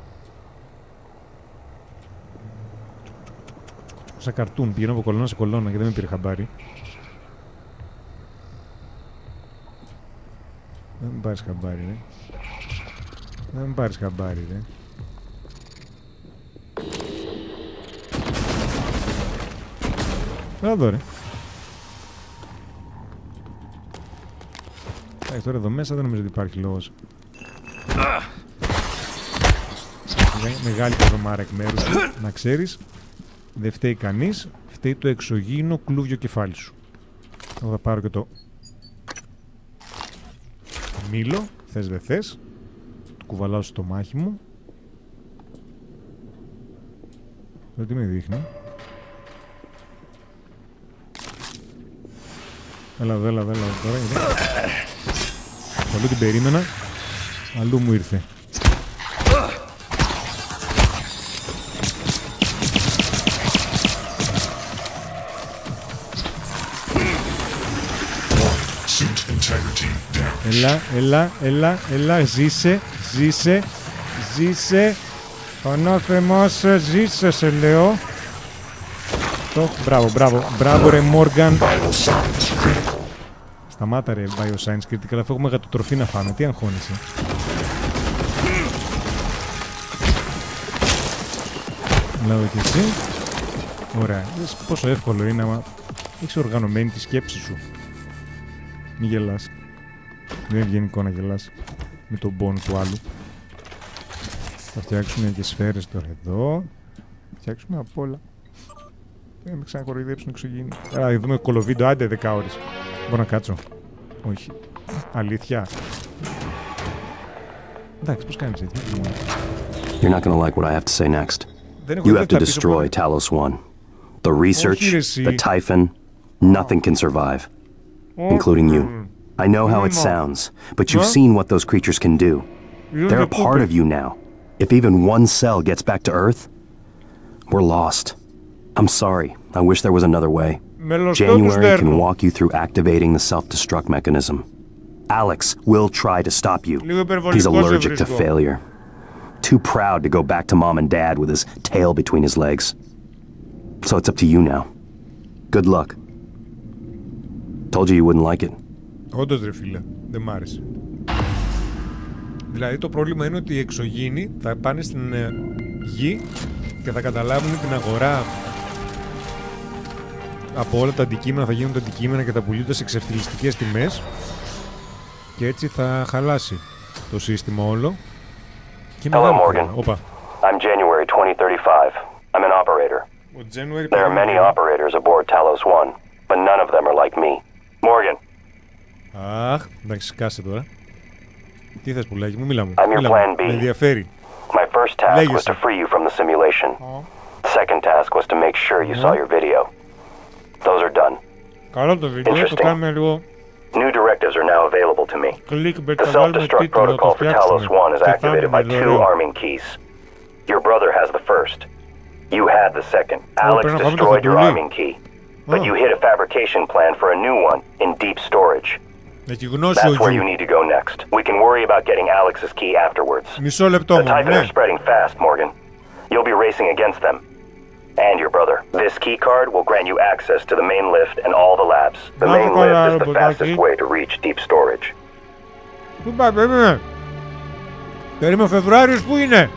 Σαν καρτούν, πηγαίνω από κολόνα σε κολόνα και δεν με πήρε χαμπάρι. Δεν με πάρεις χαμπάρι ρε. Δεν με πάρεις χαμπάρι ρε. Έλα εδώ ρε. Εντάξει τώρα εδώ μέσα δεν νομίζω ότι υπάρχει λόγος. Μεγάλη κοδομάρα εκ μέρους σου, να ξέρεις. Δεν φταίει κανείς, φταίει το εξωγήινο κλούβιο κεφάλι σου. Εγώ θα πάρω και το μήλο, θες δεν θες. Το κουβαλάω στο μάχη μου. Εδώ τι με δείχνει. Έλα εδώ, έλα εδώ, έλα τώρα. Αλλού την περίμενα, αλλού μου ήρθε. Έλα, έλα, έλα, έλα, ζήσε, ζήσε, ζήσε. Πανόθεμος, ζήσε σε λέω. Το, μπράβο, μπράβο, μπράβο ρε Μόργαν. Σταμάτα ρε Bioscience Critical, αφού έχουμε γατοτροφή να φάμε, τι αγχώνεσαι. Λάβω και εσύ. Ωραία, δες πόσο εύκολο είναι άμα έχεις οργανωμένη τη σκέψη σου. Μη γελάς. Δεν είναι ευγενικό να γελάς με τον πόνο του άλλου. Θα φτιάξουμε και σφαίρες τώρα εδώ. Θα φτιάξουμε απ' όλα. Δεν με ξανακοροϊδέψουν εξωγήινοι. Άρα δούμε κολοβίντεο, άντε δέκα ώρες. Μπορώ να κάτσω. Όχι. Αλήθεια. Εντάξει, πώς κάνεις έτσι. You're not gonna like what I have to say next. You have to destroy Talos One. The research, the Typhon, nothing can survive. Including you. I know how it sounds, but you've seen what those creatures can do. They're a part of you now. If even one cell gets back to Earth, we're lost. I'm sorry. I wish there was another way. January can walk you through activating the self-destruct mechanism. Alex will try to stop you. He's allergic to failure. Too proud to go back to mom and dad with his tail between his legs. So it's up to you now. Good luck. Told you you wouldn't like it. Όντως ρε φίλε, δεν μ' άρεσε. Δηλαδή το πρόβλημα είναι ότι οι εξωγήινοι θα πάνε στην ε, γη και θα καταλάβουν την αγορά από όλα τα αντικείμενα, θα γίνουν τα αντικείμενα και θα πουλούνται σε ξεφτυλιστικές τιμές και έτσι θα χαλάσει το σύστημα όλο. Και Hello Morgan. Οπα. I'm January twenty thirty-five. I'm an operator. There are many operators aboard Talos One, but none of them are like me. Morgan. Αχ, εντάξει, σκάσε τώρα. Τι θες πουλάκι μου, μίλα μου. I'm your plan B. Με ενδιαφέρει. My first task was to free you from the simulation. The second task was to make sure you saw your video. Those are done. Καλό το βίντεο, το κάνουμε λίγο. New directives are now available to me. The self-destruct protocol for Talos One is activated by two arming keys. Your brother has the first. You had the second. Alex destroyed your arming key. But you hit a fabrication plan for a new one in deep storage. That's where you need to go next. We can worry about getting Alex's key afterwards. The Typhons are spreading fast, Morgan. You'll be racing against them. And your brother. This key card will grant you access to the main lift and all the labs. The main lift is the fastest way to reach deep storage. Πού πάει, περίμενε. Περίμενε, ο Φεβρουάριος πού είναι.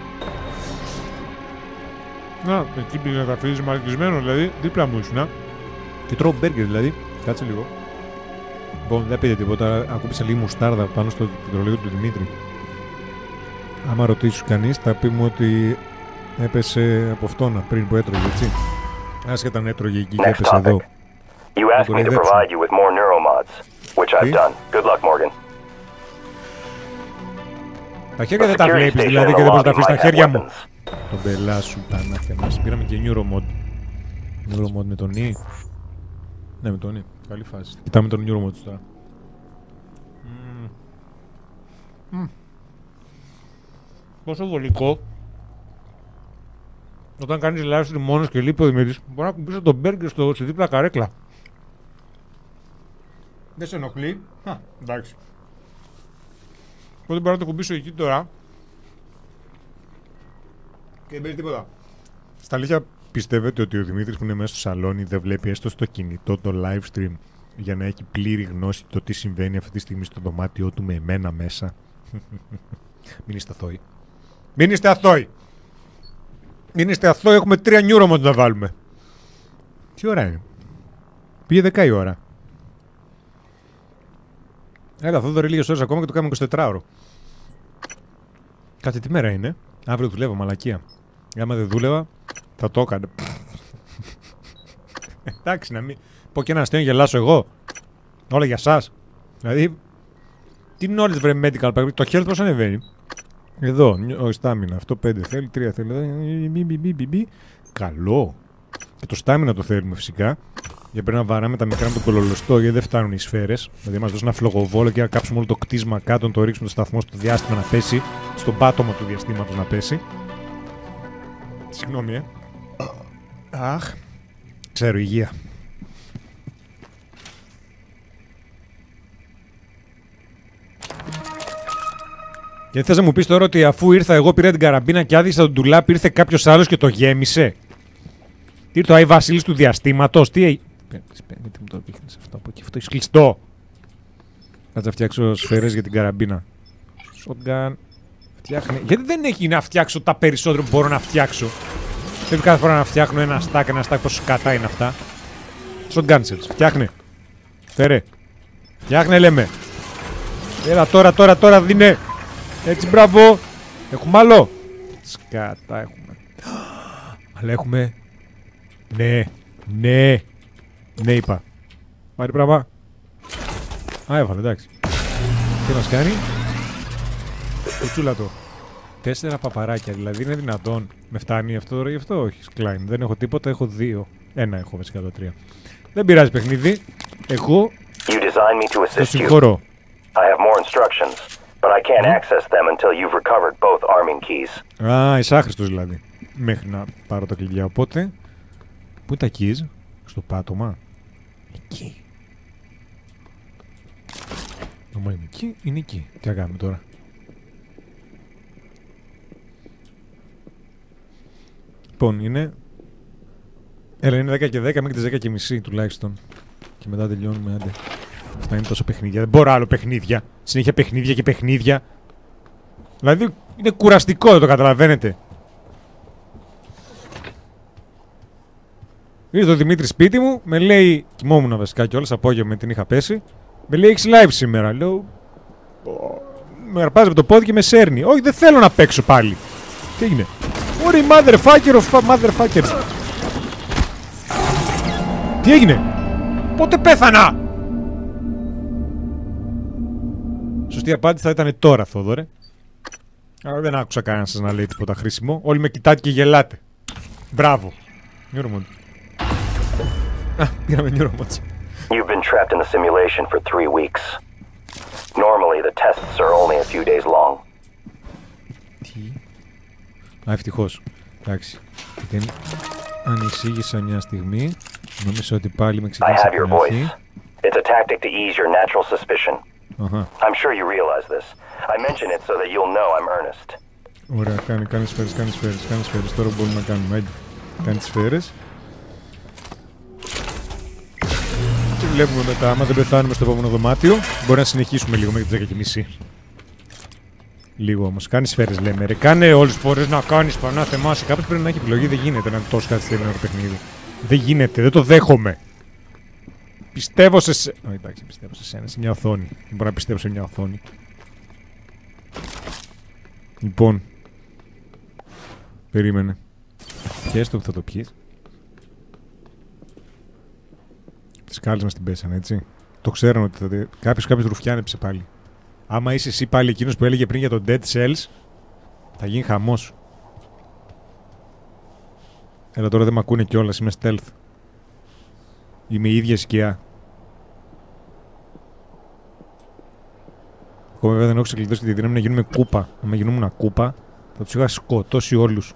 Να, εκεί πήγε να αφήσεις μαλακισμένο, δηλαδή, δίπλα μου ήσουν. Και τρώω μπέργκερ, δηλαδή. Κάτσε λίγο. Λοιπόν, δεν πείτε τίποτα. Ακούπησα λίγη μουστάρδα πάνω στο τετρολόγιο του Δημήτρη. Άμα ρωτήσεις κανείς, θα πει μου ότι έπεσε από αυτόνα πριν που έτρωγε, έτσι. Άσχετα αν έτρωγε εκεί και έπεσε εδώ. You asked me to provide you with more neuromods, which I've done. Good luck, Morgan. Τα χέρια δεν τα βλέπεις, δηλαδή, και δεν μπορείς να τα αφήσεις στα χέρια μου. Τον πελά σου, τα ανάφια μας. Πήραμε και Neuromod. Neuromod με τον Νι. Ναι, με τον Νι. Καλή φάση. Κοιτάμε τον Neuromod τώρα. Mm. Mm. Πόσο βολικό. Όταν κάνεις live stream μόνος και λείπει ο Δημήτρης, μπορεί να κουμπίσω τον μπέργκερ στο, στη δίπλα καρέκλα. Δεν σε ενοχλεί. Α, εντάξει. Οπότε μπορώ να το κουμπίσω εκεί τώρα. Και δεν παίζει τίποτα. Στα αλήθεια, πιστεύετε ότι ο Δημήτρης που είναι μέσα στο σαλόνι δεν βλέπει έστω στο κινητό το live stream για να έχει πλήρη γνώση το τι συμβαίνει αυτή τη στιγμή στο δωμάτιό του με εμένα μέσα? Μην είστε αθώοι. Μην είστε αθώοι. Μην είστε αθώοι, έχουμε τρία Neuromod να βάλουμε. Τι ώρα είναι? Πήγε δέκα η ώρα. Έλα, αυτό δωρεί λίγες ώρες ακόμα και το κάνουμε εικοσιτετράωρο. Κάτσε, τι μέρα είναι? Αύριο δουλεύω, μαλακία. Άμα δεν δούλευα, θα το έκανα. Εντάξει, να μην πω και ένα αστείο, γελάσω εγώ. Όλα για σας. Δηλαδή, τι knowledge βρε medical, το health πώς ανεβαίνει? Εδώ, ο στάμινα, αυτό πέντε θέλει, τρία θέλει. Καλό. Και το στάμινα το θέλουμε φυσικά. Για πρέπει να βαράμε τα μικρά με τον κολολοστό, γιατί δεν φτάνουν οι σφαίρες. Δηλαδή, μας δώσει ένα φλογοβόλο και να κάψουμε όλο το κτίσμα κάτω, να το ρίξουμε το σταθμό στο διάστημα να πέσει. Στον πάτωμα του διαστήματος να πέσει. Συγγνώμη, ε. Αχ. Ξέρω, υγεία. Γιατί θες να μου πεις τώρα ότι αφού ήρθα εγώ πήρα την καραμπίνα και άδειασα τον ντουλάπι, ήρθε κάποιος άλλος και το γέμισε? Τι ήρθε ο Άι Βασίλης του διαστήματος? Τι έγινε? Γιατί μου το δείχνεις αυτό από εκεί? Αυτό έχει κλειστό. Κάτσε να φτιάξω σφαίρες για την καραμπίνα. Shotgun. Φτιάχνει. Γιατί δεν έχει να φτιάξω τα περισσότερα που μπορώ να φτιάξω? Πρέπει κάθε φορά να φτιάχνω ένα stack, ένα stack, πόσο κατά είναι αυτά. Shotgun cells. Φτιάχνε. Φέρε. Φτιάχνε, λέμε. Έλα τώρα, τώρα, τώρα δίνε. Έτσι, μπράβο. Έχουμε άλλο. Σκάτα έχουμε. Αλλά έχουμε. Ναι. Ναι. Ναι, είπα. Πάρει πράγμα. Α, έβαλε, εντάξει. Τι μας κάνει? Κουτσούλα το. Τέσσερα παπαράκια, δηλαδή είναι δυνατόν? Με φτάνει αυτό τώρα? Γι' αυτό όχι, Klein. Δεν έχω τίποτα, έχω δύο. Ένα έχω βασικά, το τρία. Δεν πειράζει παιχνίδι. Εγώ το συγχωρώ. Α, είσαι άχρηστος δηλαδή. Μέχρι να πάρω τα κλειδιά. Οπότε, πού είναι τα keys? Στο πάτωμα. Εκεί. Νομά είναι εκεί, είναι εκεί. Τι θα κάνουμε τώρα? Λοιπόν, είναι... Έλα, είναι δέκα και δέκα μέχρι τις δέκα και μισή τουλάχιστον. Και μετά τελειώνουμε, άντε. Αυτά είναι τόσο παιχνίδια. Δεν μπορώ άλλο παιχνίδια. Συνέχεια παιχνίδια και παιχνίδια. Δηλαδή, είναι κουραστικό, δεν το καταλαβαίνετε. Ήρθε ο Δημήτρης σπίτι μου, με λέει... Κοιμόμουν βασικά κιόλας, απόγευμα την είχα πέσει. Με λέει, έχεις live σήμερα. Λέω... Με αρπάζει με το πόδι και με σέρνει. Όχι, δεν θέλω να παίξω πάλι. Τι έγινε? Ωραία, motherfucker of motherfuckers. Τι έγινε? Πότε πέθανα? Σωστή απάντηση θα ήταν τώρα, Θόδωρε. Αλλά δεν άκουσα κανένα σας να λέει τίποτα χρήσιμο. Όλοι με κοιτάτε και γελάτε. Μπράβο. Neuromod. Α, πήραμε Neuromod. You've been trapped in the simulation for three weeks. Normally the tests are only a few days long. Τι? Α, ευτυχώς. Εντάξει. Δεν ανησύγησα μια στιγμή. Νόμιζα ότι πάλι με ξεκίνησε από την αρχή. It's a tactic to ease your natural suspicion. Uh-huh. I'm sure you realize this. I mention it so that you'll know I'm earnest. Ωραία, κάνει, κάνει σφαίρες, κάνει σφαίρες, κάνει σφαίρες. Τώρα μπορούμε να κάνουμε, έτσι. Κάνει τις σφαίρες. Και βλέπουμε μετά, άμα δεν πεθάνουμε στο επόμενο δωμάτιο, μπορεί να συνεχίσουμε λίγο μέχρι τις δέκα και μισή. Λίγο όμως. Κάνει σφαίρες, λέμε. Ρε, κάνε όλες τις φορές να κάνεις πανά θεμάσαι. Κάποιος πρέπει να έχει επιλογή. Δεν γίνεται να είναι τόσο καθυστερημένο το παιχνίδι. Δεν γίνεται, δεν το δέχομαι. Πιστεύω σε σένα. Όχι, εντάξει, πιστεύω σε σένα. Σε μια οθόνη. Δεν μπορώ να πιστεύω σε μια οθόνη. Λοιπόν. Περίμενε. Πιες το που θα το πιείς. Τις κάλες μας την πέσανε, έτσι. Το ξέραν ότι θα δει. Κάποιος κάποιος ρουφιάνεψε πάλι. Άμα είσαι εσύ πάλι εκείνος που έλεγε πριν για το Dead Cells, θα γίνει χαμός. Έλα τώρα δεν μ' ακούνε κιόλας, είμαι stealth. Είμαι η ίδια σκιά. Εγώ βέβαια δεν έχω ξεκλειδώσει και τη δύναμη να γίνουμε κούπα. Αν γινόμουν κούπα, θα τους είχα σκοτώσει όλους.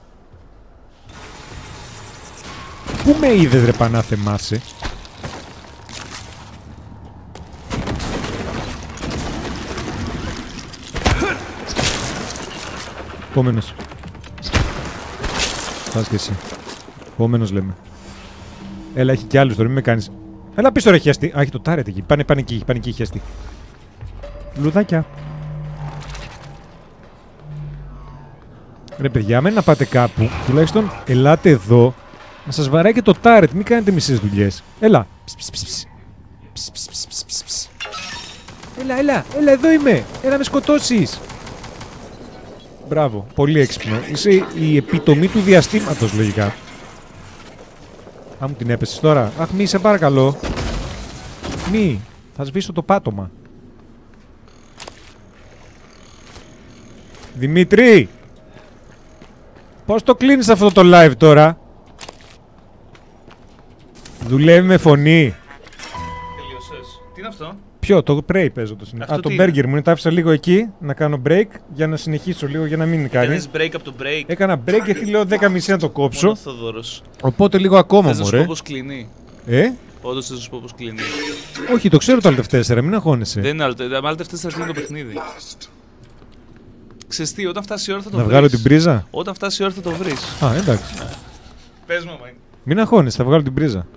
Πού με είδες ρε πανά θεμάσαι? Επόμενος. Πας και εσύ. Επόμενος λέμε. Έλα, έχει κι άλλους τώρα, μην με κάνεις. Έλα πίσω ρε χιαστή. Α, έχει το τάρετ εκεί. Πάνε, πάνε εκεί, πάνε εκεί χιαστή. Λουδάκια. Ρε παιδιά, μένει να πάτε κάπου. Τουλάχιστον ελάτε εδώ. Να σας βαράει και το τάρετ. Μην κάνετε μισές δουλειές. Έλα. Έλα, έλα, έλα, εδώ είμαι. Έλα με σκοτώσεις. Μπράβο, πολύ έξυπνο. Είσαι η επιτομή του διαστήματος, λογικά. Α, μου την έπεσες τώρα. Αχ, μη, σε παρακαλώ. Μη, θα σβήσω το πάτωμα. Δημήτρη! Πώς το κλείνεις αυτό το live τώρα? Δουλεύει με φωνή. Τελείωσες. Τι είναι αυτό? Ποιο, το Prey παίζω το συνέχεια. Α, το burger μου είναι, τα άφησα λίγο εκεί να κάνω break για να συνεχίσω λίγο για να μην κάνει. Έκανες break από το break. Έκανα break γιατί λέω δέκα και μισή να το κόψω. Μόνο Θοδωρός. Οπότε λίγο ακόμα, μωρέ. Θες να σου πω πως κλείνει? Ε? Όντως θες να σου πω πως κλείνει? Όχι, το ξέρω το Alt εφ τέσσερα, μην αγχώνεσαι. Δεν είναι Alt, Alt εφ τέσσερα κλείνει το παιχνίδι. Ξέρεις τι, όταν φτάσει η ώρα θα το να βρεις. βγάλω την πρίζα. Όταν φτάσει η ώρα θα το βρεις. Α, εντάξει. Πες μου, μάγκη. Μην αγχώνεσαι, θα βγάλω την πρίζα.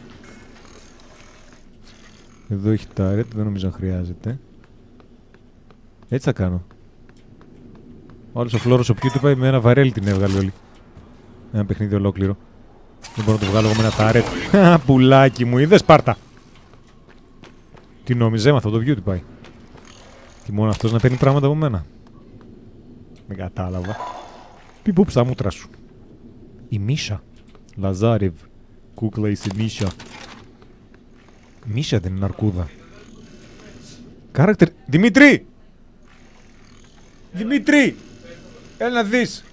Εδώ έχει τάρετ, δεν νομίζω να χρειάζεται. Έτσι θα κάνω. Ο άλλος ο Φλόρος ο ποιου πάει με ένα βαρέλι την έβγαλε όλη. Ένα παιχνίδι ολόκληρο. Δεν μπορώ να το βγάλω εγώ με ένα τάρετ. Χα, πουλάκι μου, είδες Σπάρτα. Τι νόμιζε, έμαθα το beauty πάει. Και μόνο αυτός να παίρνει πράγματα από μένα. Δεν κατάλαβα. Πιπούπ στα μούτρα σου. Η Μίσα. Λαζάρευ. Κούκλα είσαι Μίσα. Μίσα δεν είναι αρκούδα. Character... Δημήτρη! Δημήτρη! Έλα να δεις.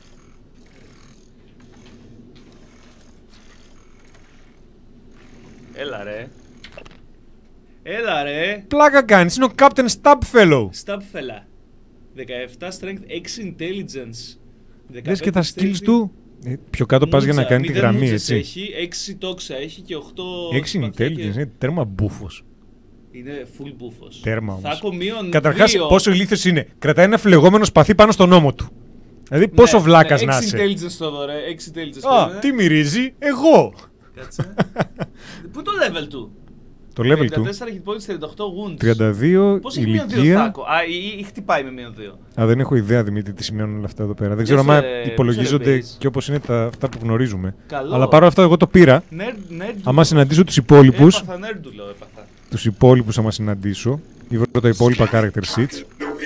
Έλα ρε. Έλα ρε. Πλάκα κάνεις, είναι ο Captain Stabfellow. Stabfella. δεκαεπτά strength, έξι intelligence. Δες και τα skills του. Ε, πιο κάτω πας για να κάνει τη γραμμή, έτσι. Έχει, έξι τόξα έχει και οκτώ... έξι intelligence, και... είναι τέρμα μπούφος. Είναι full μπούφος. Τέρμα όμως. Θα έχω μείον καταρχάς, δύο... πόσο ηλίθιος είναι. Κρατάει ένα φλεγόμενο σπαθί πάνω στον ώμο του. Δηλαδή, ναι, πόσο βλάκας ναι, να είσαι. έξι intelligence το δωρε, έξι intelligence. Α, τι μυρίζει, εγώ. Κάτσε. Πού το level του? Το level του. τριάντα τέσσερα hit points, τριάντα οκτώ wounds. τριάντα δύο πώς ηλικία. Πώς έχει μείον δύο θάκο? Α, ή, ή χτυπάει με μείον δύο. Α, δεν έχω ιδέα, Δημήτρη, τι σημαίνουν όλα αυτά εδώ πέρα. Δεν ξέρω αν υπολογίζονται και όπως είναι τα, αυτά που γνωρίζουμε. Καλό. Αλλά παρόλα αυτά εγώ το πήρα. Άμα συναντήσω τους υπόλοιπους. Έπαθα νέρντου, λέω, έπαθα. Τους υπόλοιπους άμα συναντήσω. Ή βρω τα υπόλοιπα character sheets.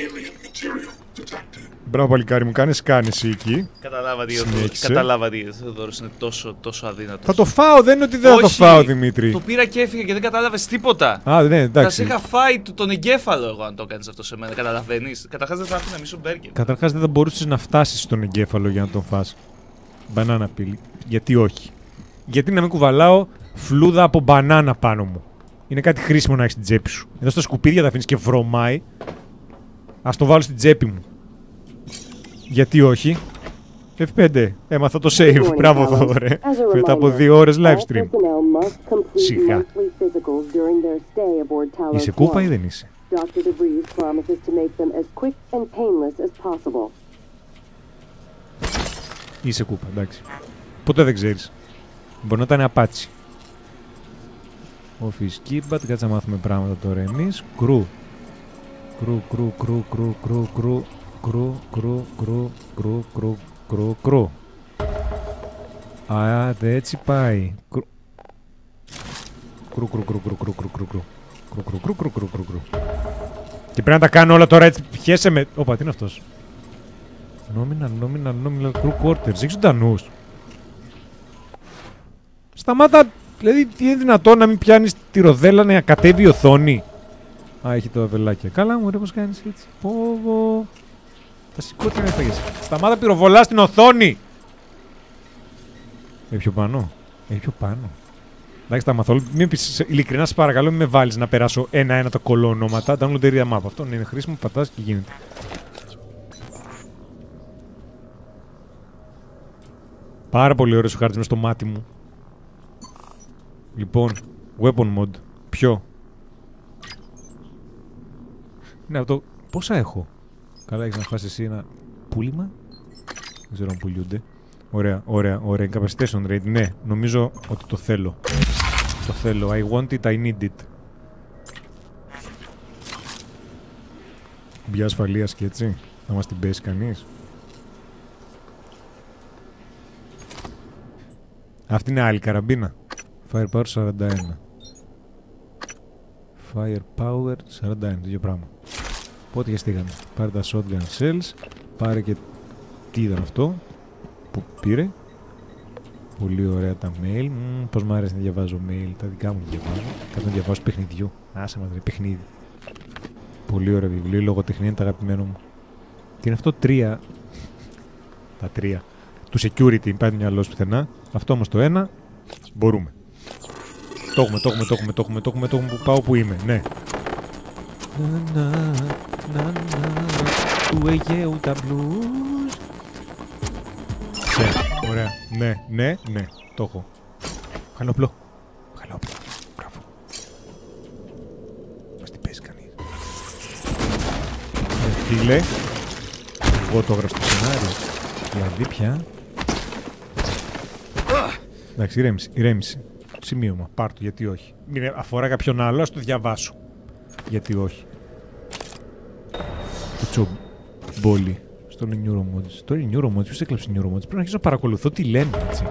Μπράβο παλικάρι μου, κάνεις κάνει εσύ εκεί. Καταλάβατε γιατί. Καταλάβατε γιατί ο Θεοδόρος είναι τόσο, τόσο αδύνατος. Θα το φάω, δεν είναι ότι δεν όχι, θα το φάω, Δημήτρη. Το πήρα και έφυγα και δεν κατάλαβες τίποτα. Α, ναι, εντάξει. Θα σε είχα φάει τον εγκέφαλο εγώ αν το έκανες αυτό σε μένα. Καταλαβαίνεις. Καταρχάς δεν θα άφηνα μισό μπέργκερ. Καταρχάς δεν θα μπορούσες να φτάσεις στον εγκέφαλο για να τον φας. Μπανάνα πύλη. Γιατί όχι. Γιατί να μην κουβαλάω φλούδα από μπανάνα πάνω μου. Είναι κάτι χρήσιμο να έχεις στην τσέπη σου. Εδώ στα σκουπίδια τα αφήνεις και βρωμάει. Ας το βάλω στην τσέπη μου. Γιατί όχι. εφ πέντε. Έμαθα το save. Μπράβο, Θόδωρε. Μετά από δύο ώρες live stream. Σιγά. Είσαι κούπα ή δεν είσαι? Είσαι κούπα, εντάξει. Ποτέ δεν ξέρεις. Μπορεί να ήταν απάτσι. Office keypad, κάτσε να μάθουμε πράγματα τώρα εμείς. Κρου. Κρου, κρου, κρου, κρου, κρου, κρου, κρου, κρου, κρου, κρου, κρου, κρου, κρου. Α, έτσι πάει. Κρου, κρου, κρου, κρου, κρου, κρου, κρου, κρου, κρου. Κρου, κρου, κρου, κρου, κρου, κρου, κρου. Και πρέπει να τα κάνω όλα τώρα έτσι. Πιέσαι με. Όπα, τι είναι αυτός? Νόμινα, νόμινα, νόμινα, κρου, quarters. Έχεις ζωντανούς. Σταμάτα. Δηλαδή, τι είναι δυνατόν να μην πιάνεις τη ροδέλα να κατέβει η οθόνη? Α, έχει το αβελάκια. Καλά, μου, ρε, πώς κάνεις έτσι. Πω, πω. Θα σηκώτη να έφαγες. Σταμάτα, πυροβολά στην οθόνη. Έχει πιο πάνω. Έχει πιο πάνω. Εντάξει, τα μαθόλου. Μην πεις, ειλικρινά, σε παρακαλώ, μην με βάλεις να περάσω ένα-ένα τα κολονόματα. Download area map. Αυτό είναι χρήσιμο, πατάς και γίνεται. Πάρα πολύ ωραίος ο χάρτης μες στο μάτι μου. Λοιπόν, weapon mod. Ποιο? Ναι, αυτό. Πόσα έχω? Καλά, έχεις να φας εσύ ένα πούλημα. Δεν ξέρω αν πουλιούνται. Ωραία, ωραία, ωραία. Incapacitation rate. Ναι, νομίζω ότι το θέλω. Το θέλω. I want it, I need it. Μπια ασφαλείας και έτσι. Θα μας την πέσει κανείς. Αυτή είναι άλλη καραμπίνα. Firepower σαράντα ένα. Firepower σαράντα ένα. Το ίδιο πράγμα. Πότε γιαστήκαμε. Πάρε τα shotgun shells. Πάρε και... Τι ήταν αυτό που πήρε. Πολύ ωραία τα mail. Μ, πώς μου αρέσει να διαβάζω mail. Τα δικά μου διαβάζω. Κάτι να διαβάζω παιχνιδιού. Άσε μας, ρε, παιχνίδι. Πολύ ωραία βιβλίο. Η λογοτεχνία είναι το αγαπημένο μου. Τι είναι αυτό? Τρία. Τα τρία. Του security. Πάει το μυαλό σου πουθενά. Αυτό όμως το ένα. Μπορούμε. Το έχουμε, το έχουμε, το έχουμε, το έχουμε, το έχουμε, το έχουμε. Πάω που είμαι. Ναι. Να, να, να, να, του Αιγαίου τα blues. Ναι, ωραία. Ναι, ναι, ναι. Το έχω. Χαλόπλο. Χαλόπλο. Μπράβο. Μας την πέσει κανείς. Ε, φίλε. Εγώ το έγραψα στο σενάριο. Δηλαδή πια. Εντάξει, ηρέμηση, ηρέμηση. Σημείωμα. Πάρ' το, γιατί όχι. Μην αφορά κάποιον άλλο, ας το διαβάσω. Γιατί όχι. Κουτσό μπόλι. Στο Neuromods. Τώρα η Neuromods, ποιος έκλεψε Neuromods? Πρέπει να αρχίσω να παρακολουθώ τι λένε, έτσι.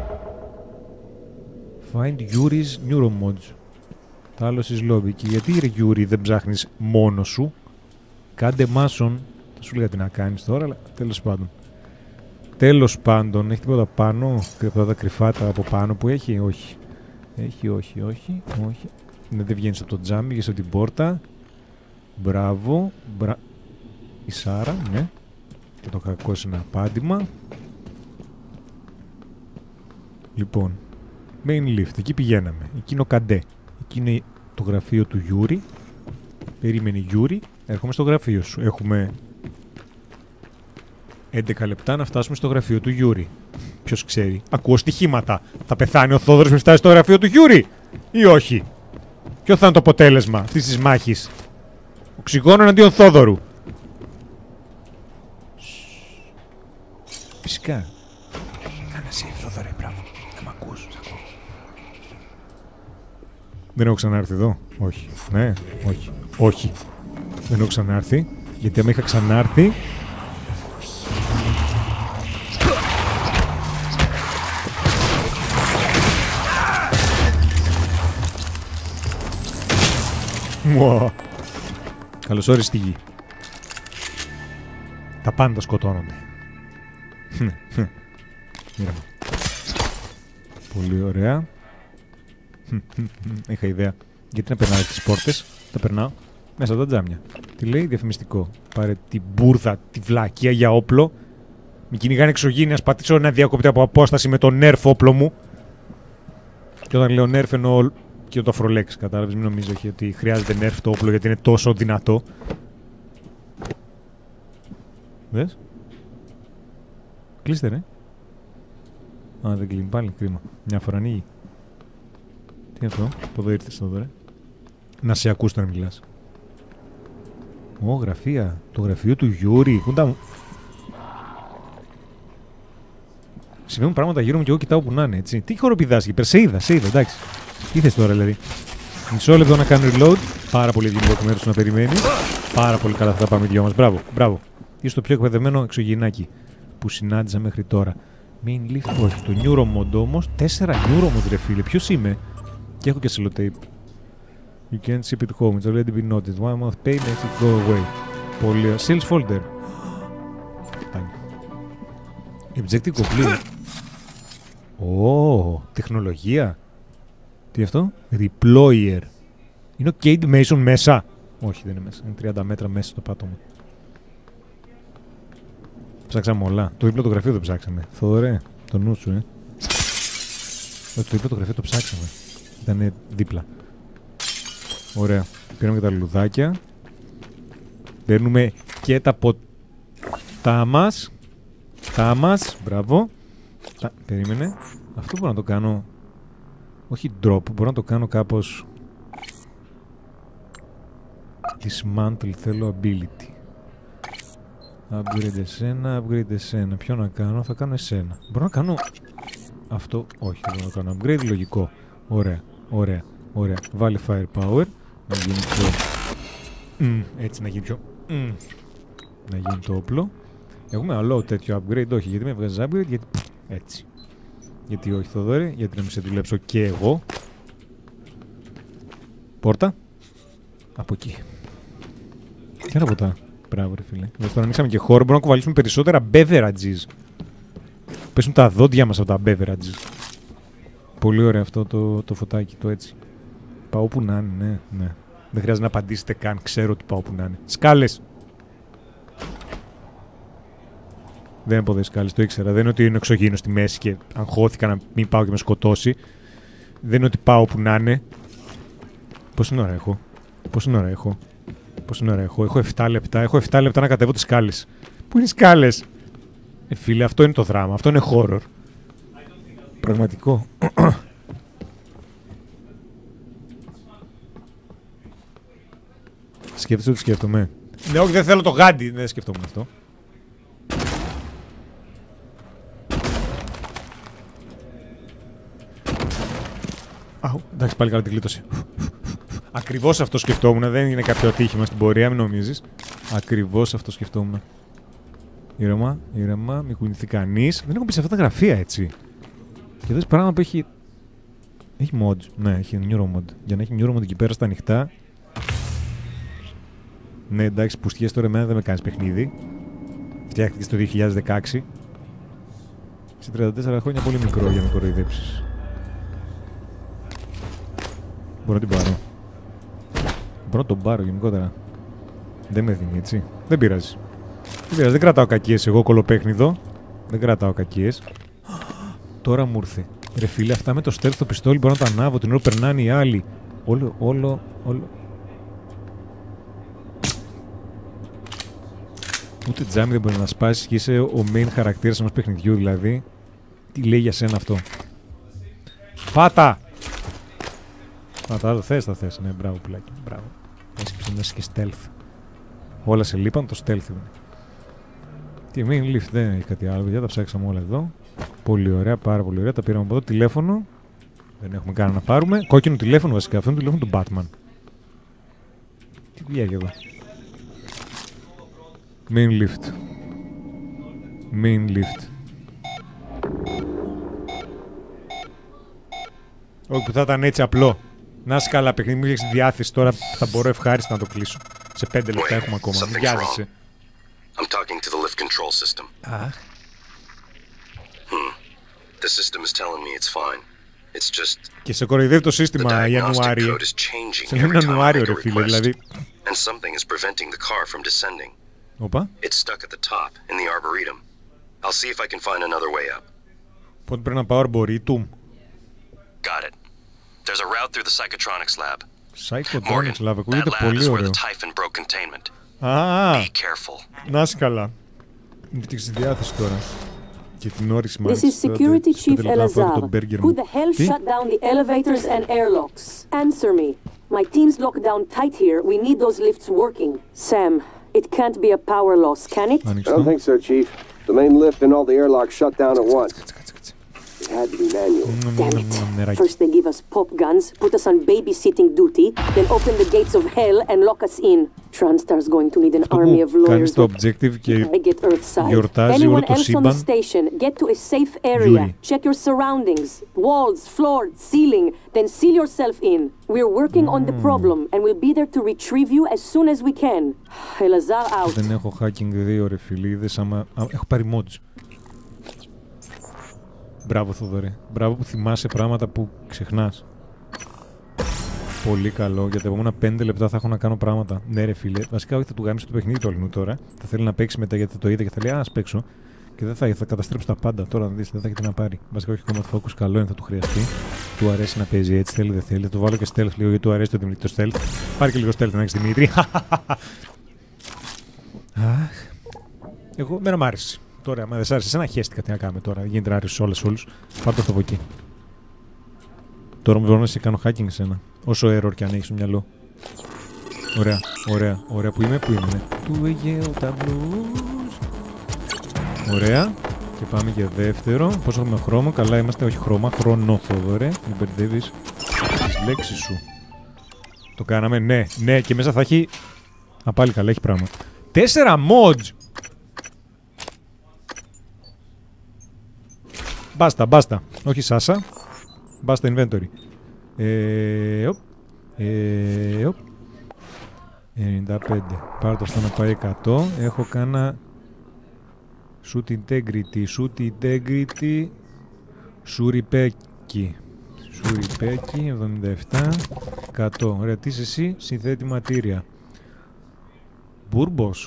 Find Yuri's Neuromods. Τάλωσης lobby. Και γιατί, ρε Yuri, δεν ψάχνεις μόνος σου? Κάντε μάσον. Θα σου λέγα τι να κάνεις τώρα, αλλά τέλος πάντων. Τέλος πάντων, έχει τίποτα πάνω? Αυτά τα κρυφάτα από πάνω που έχει? Όχι. Έχει, όχι, όχι, όχι. Ναι, δεν βγαίνεις από το τζάμι, βγαίνεις από την πόρτα. Μπράβο. Μπρα... Η Σάρα, ναι. Και το κακό είναι ένα απάντημα. Λοιπόν, main lift, εκεί πηγαίναμε. Εκεί είναι ο Καντέ. Εκεί είναι το γραφείο του Γιούρι. Περίμενε Γιούρι, έρχομαι στο γραφείο σου. Έχουμε έντεκα λεπτά να φτάσουμε στο γραφείο του Γιούρι. Ποιος ξέρει. Ακούω στοιχήματα. Θα πεθάνει ο Θόδωρος πριν φτάσει στο γραφείο του Γιούρι ή όχι? Ποιο θα είναι το αποτέλεσμα αυτής της μάχης? Οξυγόνο εναντίον Θόδωρου. Φυσικά. Κάνε εσύ, Θόδωρε, μπράβο. Δεν μ' ακούς. Δεν έχω ξανάρθει εδώ. Όχι. Ναι, όχι. Όχι. Δεν έχω ξανάρθει. Γιατί άμα είχα ξανάρθει... Μουα. Καλώς όρισες στη γη. Τα πάντα σκοτώνονται. Μοίρα μου. Πολύ ωραία. Είχα ιδέα. Γιατί να περνάω τις πόρτες? Τα περνάω μέσα από τα τζάμια. Τι λέει? Διαφημιστικό. Πάρε την μπουρδα, τη βλακεία για όπλο. Μη κυνηγάνε εξωγήινες, πατήσω ένα διακόπτη από απόσταση με το nerf όπλο μου. Και όταν λέω nerf εννοώ και το αφρολέξ, κατάλαβες, μην νομίζω ότι χρειάζεται nerf το όπλο γιατί είναι τόσο δυνατό. Δες? Κλείστε, ρε. Α, δεν κλείνει πάλι, κρίμα. Μια φορά ανοίγει. Τι είναι αυτό, από εδώ ήρθες εδώ τώρα. Να σε ακούς όταν μιλάς. Ω, γραφεία. Το γραφείο του Γιούρι. Κούντα... Συμβαίνουν πράγματα γύρω μου και εγώ κοιτάω που να είναι, έτσι. Τι χοροπηδάς εκεί πέρα, σε είδα, σε είδα, εντάξει. Τι θες τώρα, δηλαδή. Μισό λεπτό να κάνω reload. Πάρα πολύ ευγενικό εκ μέρους να περιμένει. Πάρα πολύ καλά θα τα πάμε οι δυο μας. Μπράβο, μπράβο. Είσαι το πιο εκπαιδευμένο εξωγενάκι που συνάντησα μέχρι τώρα. Main lift, όχι. Το Neuromod όμως. Τέσσερα Neuromod, ρε φίλε. Ποιος είμαι. Και έχω και sellotape. You can't ship it home. It's already been noticed. One month pay makes it go away. Πολύ. Sales folder. Φτάνει. Objective complete. Ω, τεχνολογία. Τι αυτό? Deployer. Είναι ο Cade Mason μέσα. Όχι, δεν είναι μέσα. Είναι τριάντα μέτρα μέσα στο πάτωμα. Ψάξαμε όλα. Το δίπλα το γραφείο δεν ψάξαμε. Θοδωρέ, το νου σου, ε. Το δίπλα το γραφείο το ψάξαμε. Ήταν δίπλα. Ωραία. Πήραμε και τα λουλουδάκια. Παίρνουμε και τα ποτά μας. Τα μας. Μπράβο. Τα... Περίμενε. Αυτό μπορώ να το κάνω. Όχι drop. Μπορώ να το κάνω κάπως. Dismantle. Θέλω ability. Upgrade εσένα. Upgrade εσένα. Ποιο να κάνω? Θα κάνω εσένα. Μπορώ να κάνω αυτό. Όχι. Δεν μπορώ να κάνω upgrade. Λογικό. Ωραία. Ωραία. Ωραία. Βάλε firepower. Να γίνει πιο... Mm, έτσι να γίνει πιο... Mm. Να γίνει το όπλο. Έχουμε άλλο τέτοιο upgrade. Όχι, γιατί με έβγαζες upgrade. Γιατί... Έτσι. Γιατί όχι, Θοδόρη. Γιατί να μην σε δουλέψω και εγώ. Πόρτα. Από εκεί. Τι είναι από τα... Μπράβο ρε φίλε. Δηλαδή τώρα ανοίξαμε και χώρο. Μπορούμε να κουβαλήσουμε περισσότερα beverages. Πέσουν τα δόντια μας από τα beverages. Πολύ ωραίο αυτό το, το φωτάκι. Το έτσι. Πάω που να είναι, ναι, ναι. Δεν χρειάζεται να απαντήσετε καν. Ξέρω ότι πάω που να είναι. Σκάλες! Δεν είναι ποτέ σκάλες, το ήξερα. Δεν είναι ότι είναι εξωγήινο στη μέση και αγχώθηκα να μην πάω και με σκοτώσει. Δεν είναι ότι πάω που να είναι. Πόση ώρα έχω? Πόση ώρα έχω? Πόση ώρα έχω? Έχω επτά λεπτά. Έχω επτά λεπτά να κατέβω τις σκάλες. Πού είναι οι σκάλες? Ε, φίλε, αυτό είναι το δράμα. Αυτό είναι horror. Πραγματικό. Σκέφτεσαι ότι σκέφτομαι. Ναι, όχι, δεν θέλω το γάντι. Δεν σκεφτόμουν αυτό. Αου, εντάξει, πάλι καλά την κλείτωση. Ακριβώς αυτό σκεφτόμουν. Δεν είναι κάποιο ατύχημα στην πορεία, μην νομίζεις. Ακριβώς αυτό σκεφτόμουν. Ήρεμα, ήρεμα, μην κουνηθεί κανείς. Δεν έχω πει σε αυτά τα γραφεία έτσι. Και δες πράγμα που έχει. Έχει mods. Ναι, έχει Neuromod. Για να έχει Neuromod εκεί πέρα στα ανοιχτά. Ναι, εντάξει, που στιές τώρα εμένα δεν με κάνεις παιχνίδι. Φτιάχτηκε το δύο χιλιάδες δεκαέξι. Σε τριάντα τέσσερα χρόνια πολύ μικρό για να με κοροϊδέψεις. Μπορώ να την πάρω. Μπορώ να τον πάρω γενικότερα. Δεν με δίνει έτσι. Δεν πειράζει. Δεν πειράζει, δεν κρατάω κακίες εγώ κολοπέχνιδο. Δεν κρατάω κακίες. Τώρα μου ήρθε. Ρε φίλε, αυτά με το stealth το πιστόλι μπορώ να τα ανάβω την ώρα που περνάνε οι άλλοι. Όλο, όλο, όλο. Ούτε τζάμι δεν μπορεί να σπάσει και είσαι ο main χαρακτήρας ενός παιχνιδιού δηλαδή. Τι λέει για σένα αυτό? Πάτα! Πάτα, το θες, το θες. Ναι, μπράβο πουλάκι, μπράβο. Έσκυψε μέσα και stealth. Όλα σε λείπαν, το stealth είναι. Τι main lift, δεν έχει κάτι άλλο, παιδιά, τα ψάξαμε όλα εδώ. Πολύ ωραία, πάρα πολύ ωραία, τα πήραμε από εδώ. Τηλέφωνο, δεν έχουμε κανένα να πάρουμε. Κόκκινο τηλέφωνο βασικά, αυτό είναι το τηλέφωνο του Batman. Τι δουλειά έχει εδώ? Main lift. Main lift. Όχι που θα ήταν έτσι απλό. Να είσαι καλά παιχνίδι, μου έχεις διάθεση τώρα, θα μπορώ ευχάριστα να το κλείσω. Σε πέντε λεπτά έχουμε ακόμα, μην βιάζεσαι. I'm talking to the lift control system. Αχ. Hmm. The system is telling me it's fine. It's just... Και σε κοροϊδεύει το σύστημα Ιανουάριο. Σε λέει Ιανουάριο ρε φίλε, δηλαδή. And something is preventing the car from descending. Όπα. It's stuck at the top, in the arboretum. I'll see if I can find another way up. Πότε πρέπει να πάω Arboretum? Got it. There's a route through the psychotronics lab. Psychotronics lab, that ακούγεται lab πολύ is where ωραίο. the Typhon broke containment. Α, Be careful. να είσαι καλά. Μου φτιάξει τη διάθεση τώρα. This is Security Chief Elazar. Who the hell shut down the elevators and airlocks? Answer me. My team's locked down tight here. We need those lifts working. Sam, it can't be a power loss, can it? I don't think so, Chief. The main lift and all the airlocks shut down at once. It had to be manual. Damn it. First they give us pop guns, put us on babysitting duty, then open the gates of hell and lock us in. Transtar's going to need an army of lawyers. I get Earthside. Anyone else on the station, get to a safe area. Check your surroundings. Walls, floor, ceiling. Then seal yourself in. We're working on the problem and we'll be there to retrieve you as soon as we can. Elazar out. Δεν έχω hacking δύο ρε φιλίδες, άμα... Έχω πάρει mods. Μπράβο Θοδωρή. Μπράβο που θυμάσαι πράγματα που ξεχνάς. Πολύ καλό, για τα επόμενα πέντε λεπτά θα έχω να κάνω πράγματα. Ναι, ρε φίλε. Βασικά, όχι, θα του γάμισε το παιχνίδι του Αλληνού τώρα. Θα θέλει να παίξει μετά γιατί θα το είδε και θα λέει: Α, παίξω. Και δεν θα, θα καταστρέψει τα πάντα. Τώρα να δει, δεν θα έχει τι να πάρει. Βασικά, όχι combat focus, καλό είναι, θα του χρειαστεί. Του αρέσει να παίζει έτσι, θέλει, δεν θέλει. Θα το βάλω και stealth λίγο γιατί του αρέσει το Δημήτρη το stealth. Πάρει και λίγο stealth να έχει Δημήτρη. Αχ. Εγώ, μένα μ' άρεσε. Τώρα, άμα δεν σ' άρεσε, εσένα χαίστηκα τι να κάνουμε τώρα. Γίνεται να άρεσε όλες όλους. Πάρ' το αυτό από εκεί. Τώρα μου μπορώ να σε κάνω hacking εσένα. Όσο error και αν έχεις στο μυαλό. Ωραία, ωραία, ωραία. Πού είμαι, πού είμαι. Του Αιγαίου τα blues. Ωραία. Και πάμε για δεύτερο. Πόσο έχουμε χρώμα, καλά είμαστε. Όχι χρώμα, χρόνο Θόδωρε. Μην μπερδεύεις τις λέξεις σου. Το κάναμε, ναι, ναι. Και μέσα θα έχει. Α, πάλι καλά, έχει πράγμα. Τέσσερα mods! Μπάστα, μπάστα. Όχι Σάσα. Μπάστα inventory. Ε, οπ. Ε, οπ. ενενήντα πέντε. Πάρω το αυτό να πάει εκατό. Έχω κάνα shoot integrity. Shoot integrity. Σουριπέκι. Σουριπέκι. εβδομήντα επτά. εκατό. Ωραία. Τι είσαι εσύ. Συνθέτη ματήρια. Μπούρμπος.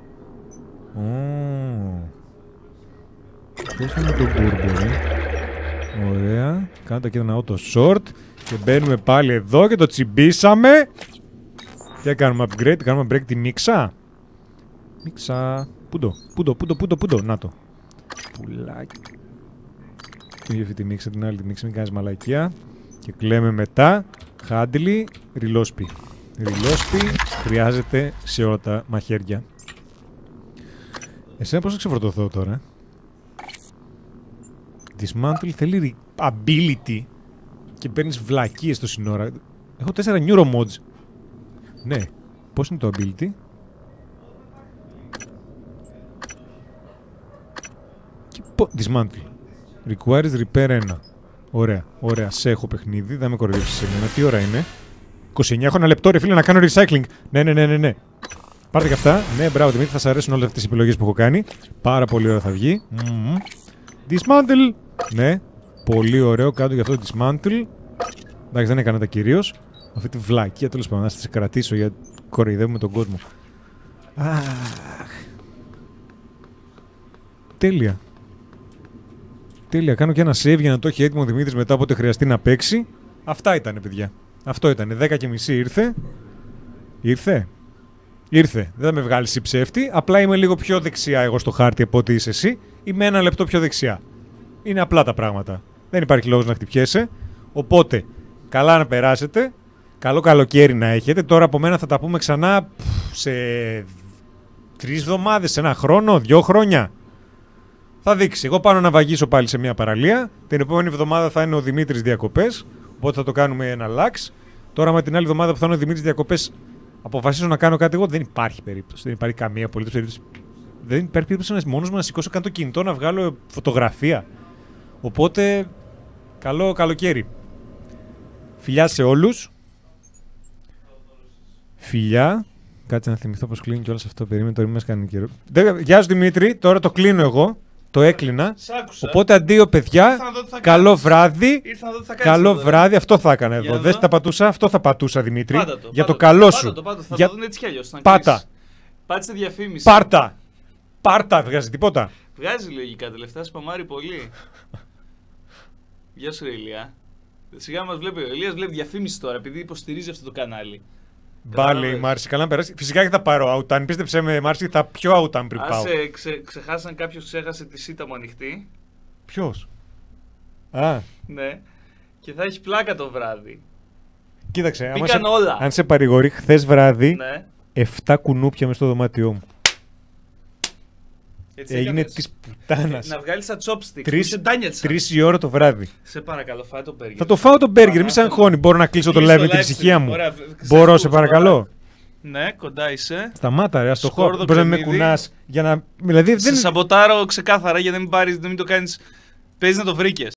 Oh. Πώς είναι το μπούρμπο, ρε. Ωραία. Κάντε και ένα auto short. Και μπαίνουμε πάλι εδώ και το τσιμπήσαμε. Τι κάνουμε upgrade, κάνουμε break τη μίξα. Μίξα. Πού το, πού το, πού το, πού το, πού το. Να το. Πουλάκι. Τι είναι αυτή τη μίξα, την άλλη τη μίξα, μην κάνεις μαλακία. Και κλαίμε μετά. Χάντλι, ριλόσπι. Ριλόσπι χρειάζεται σε όλα τα μαχαίρια. Εσένα πώς θα ξεφορτωθώ τώρα. Dismantle θέλει ability και παίρνεις βλακίες στο σύνορα. Έχω τέσσερα neuro mods. Ναι. Πώς είναι το ability. Και πο... Dismantle. Requires repair ένα. Ωραία. Ωραία. Σε έχω παιχνίδι. Δεν με κοροϊδεύεις σε μένα. Τι ώρα είναι. είκοσι εννιά. Έχω ένα λεπτό ρε φίλε να κάνω recycling. Ναι, ναι, ναι, ναι, ναι. Πάρτε και αυτά. Ναι, μπράβο Δημήτρη. Θα σας αρέσουν όλες αυτές τις επιλογές που έχω κάνει. Πάρα πολύ ωραία θα βγει. Mm-hmm. Dismantle. Ναι, πολύ ωραίο κάτω για αυτό το dismantle. Εντάξει, δεν έκανα τα κυρίως. Αυτή τη βλακία τέλος πάντων, να σας κρατήσω γιατί κοροϊδεύουμε τον κόσμο. Αχ. Τέλεια. Τέλεια, κάνω και ένα save για να το έχει έτοιμο ο Δημήτρης μετά όποτε χρειαστεί να παίξει. Αυτά ήτανε, παιδιά. Αυτό ήτανε. δέκα και μισή ήρθε. Ήρθε. Ήρθε. Δεν θα με βγάλεις η ψεύτη. Απλά είμαι λίγο πιο δεξιά εγώ στο χάρτη από ό,τι είσαι εσύ. Είμαι ένα λεπτό πιο δεξιά. Είναι απλά τα πράγματα. Δεν υπάρχει λόγος να χτυπιέσαι. Οπότε, καλά να περάσετε. Καλό καλοκαίρι να έχετε. Τώρα από μένα θα τα πούμε ξανά σε τρεις εβδομάδες, σε ένα χρόνο, δυο χρόνια. Θα δείξει. Εγώ πάω να βαγίσω πάλι σε μια παραλία. Την επόμενη εβδομάδα θα είναι ο Δημήτρης διακοπές. Οπότε θα το κάνουμε ένα λάξ. Τώρα με την άλλη εβδομάδα που θα είναι ο Δημήτρης διακοπές, αποφασίζω να κάνω κάτι εγώ. Δεν υπάρχει περίπτωση. Δεν υπάρχει καμία απολύτως περίπτωση. Δεν υπάρχει περίπτωση να μόνος μου να σηκώσω καν το κινητό να βγάλω φωτογραφία. Οπότε, καλό καλοκαίρι. Φιλιά σε όλους. Φιλιά. Κάτσε να θυμηθώ πως κλείνει και όλα σε αυτό. Περίμενε, τώρα μην μας κάνει καιρό. Γεια σου Δημήτρη, τώρα το κλείνω εγώ. Το έκλεινα. Οπότε αντίο παιδιά. Καλό βράδυ. Καλό βράδυ. Αυτό θα έκανα εδώ. Δεν τα πατούσα. Αυτό θα πατούσα Δημήτρη. Για το καλό σου. Θα το δουν έτσι κι αλλιώς. Πάτα. Πάτησε διαφήμιση. Πάρτα. Πάρτα. Βγάζει τίποτα. Βγάζει λογικά τελευταία. Σπαμάρει πολύ. Γεια σου, ρε Ηλία. Σιγά μας βλέπει ο Ηλίας, βλέπει διαφήμιση τώρα επειδή υποστηρίζει αυτό το κανάλι. Μπάλε η Μάρση, καλά να περάσει. Φυσικά και θα πάρω out. Πίστεψε με Μάρση, θα πιο out αν πριν πάω. Άσε, ξε, ξεχάσαν, κάποιος ξέχασε τη σίτα μου ανοιχτή. Ποιος? Α. Ναι. Και θα έχει πλάκα το βράδυ. Κοίταξε, Μπήκαν σε, όλα. αν σε παρηγορεί, χθες βράδυ, Ναι. εφτά κουνούπια μες στο δωμάτιό μου. Έτσι έγινε έκανες. της πουτάνας. Να βγάλεις τα chopsticks. Τρεις, Τρεις, τρεις η ώρα το βράδυ. Σε παρακαλώ, φάε το μπέργκερ. Θα το φάω το μπέργκερ, μη σε αγχώνει. Μπορώ να κλείσω το Κλείσω live με το την live ψυχία stream. μου. Ωραία, Μπορώ, ξες- σε παρακαλώ. Ναι, κοντά είσαι. Σταμάτα, ρε, ας το Σκόρδο χώρο. Μπορεί να με ξενίδι. κουνάς για να. Δηλαδή Σε δεν. σαμποτάρω ξεκάθαρα για να μην πάρεις, να μην το κάνεις. Παίζει να το βρήκες.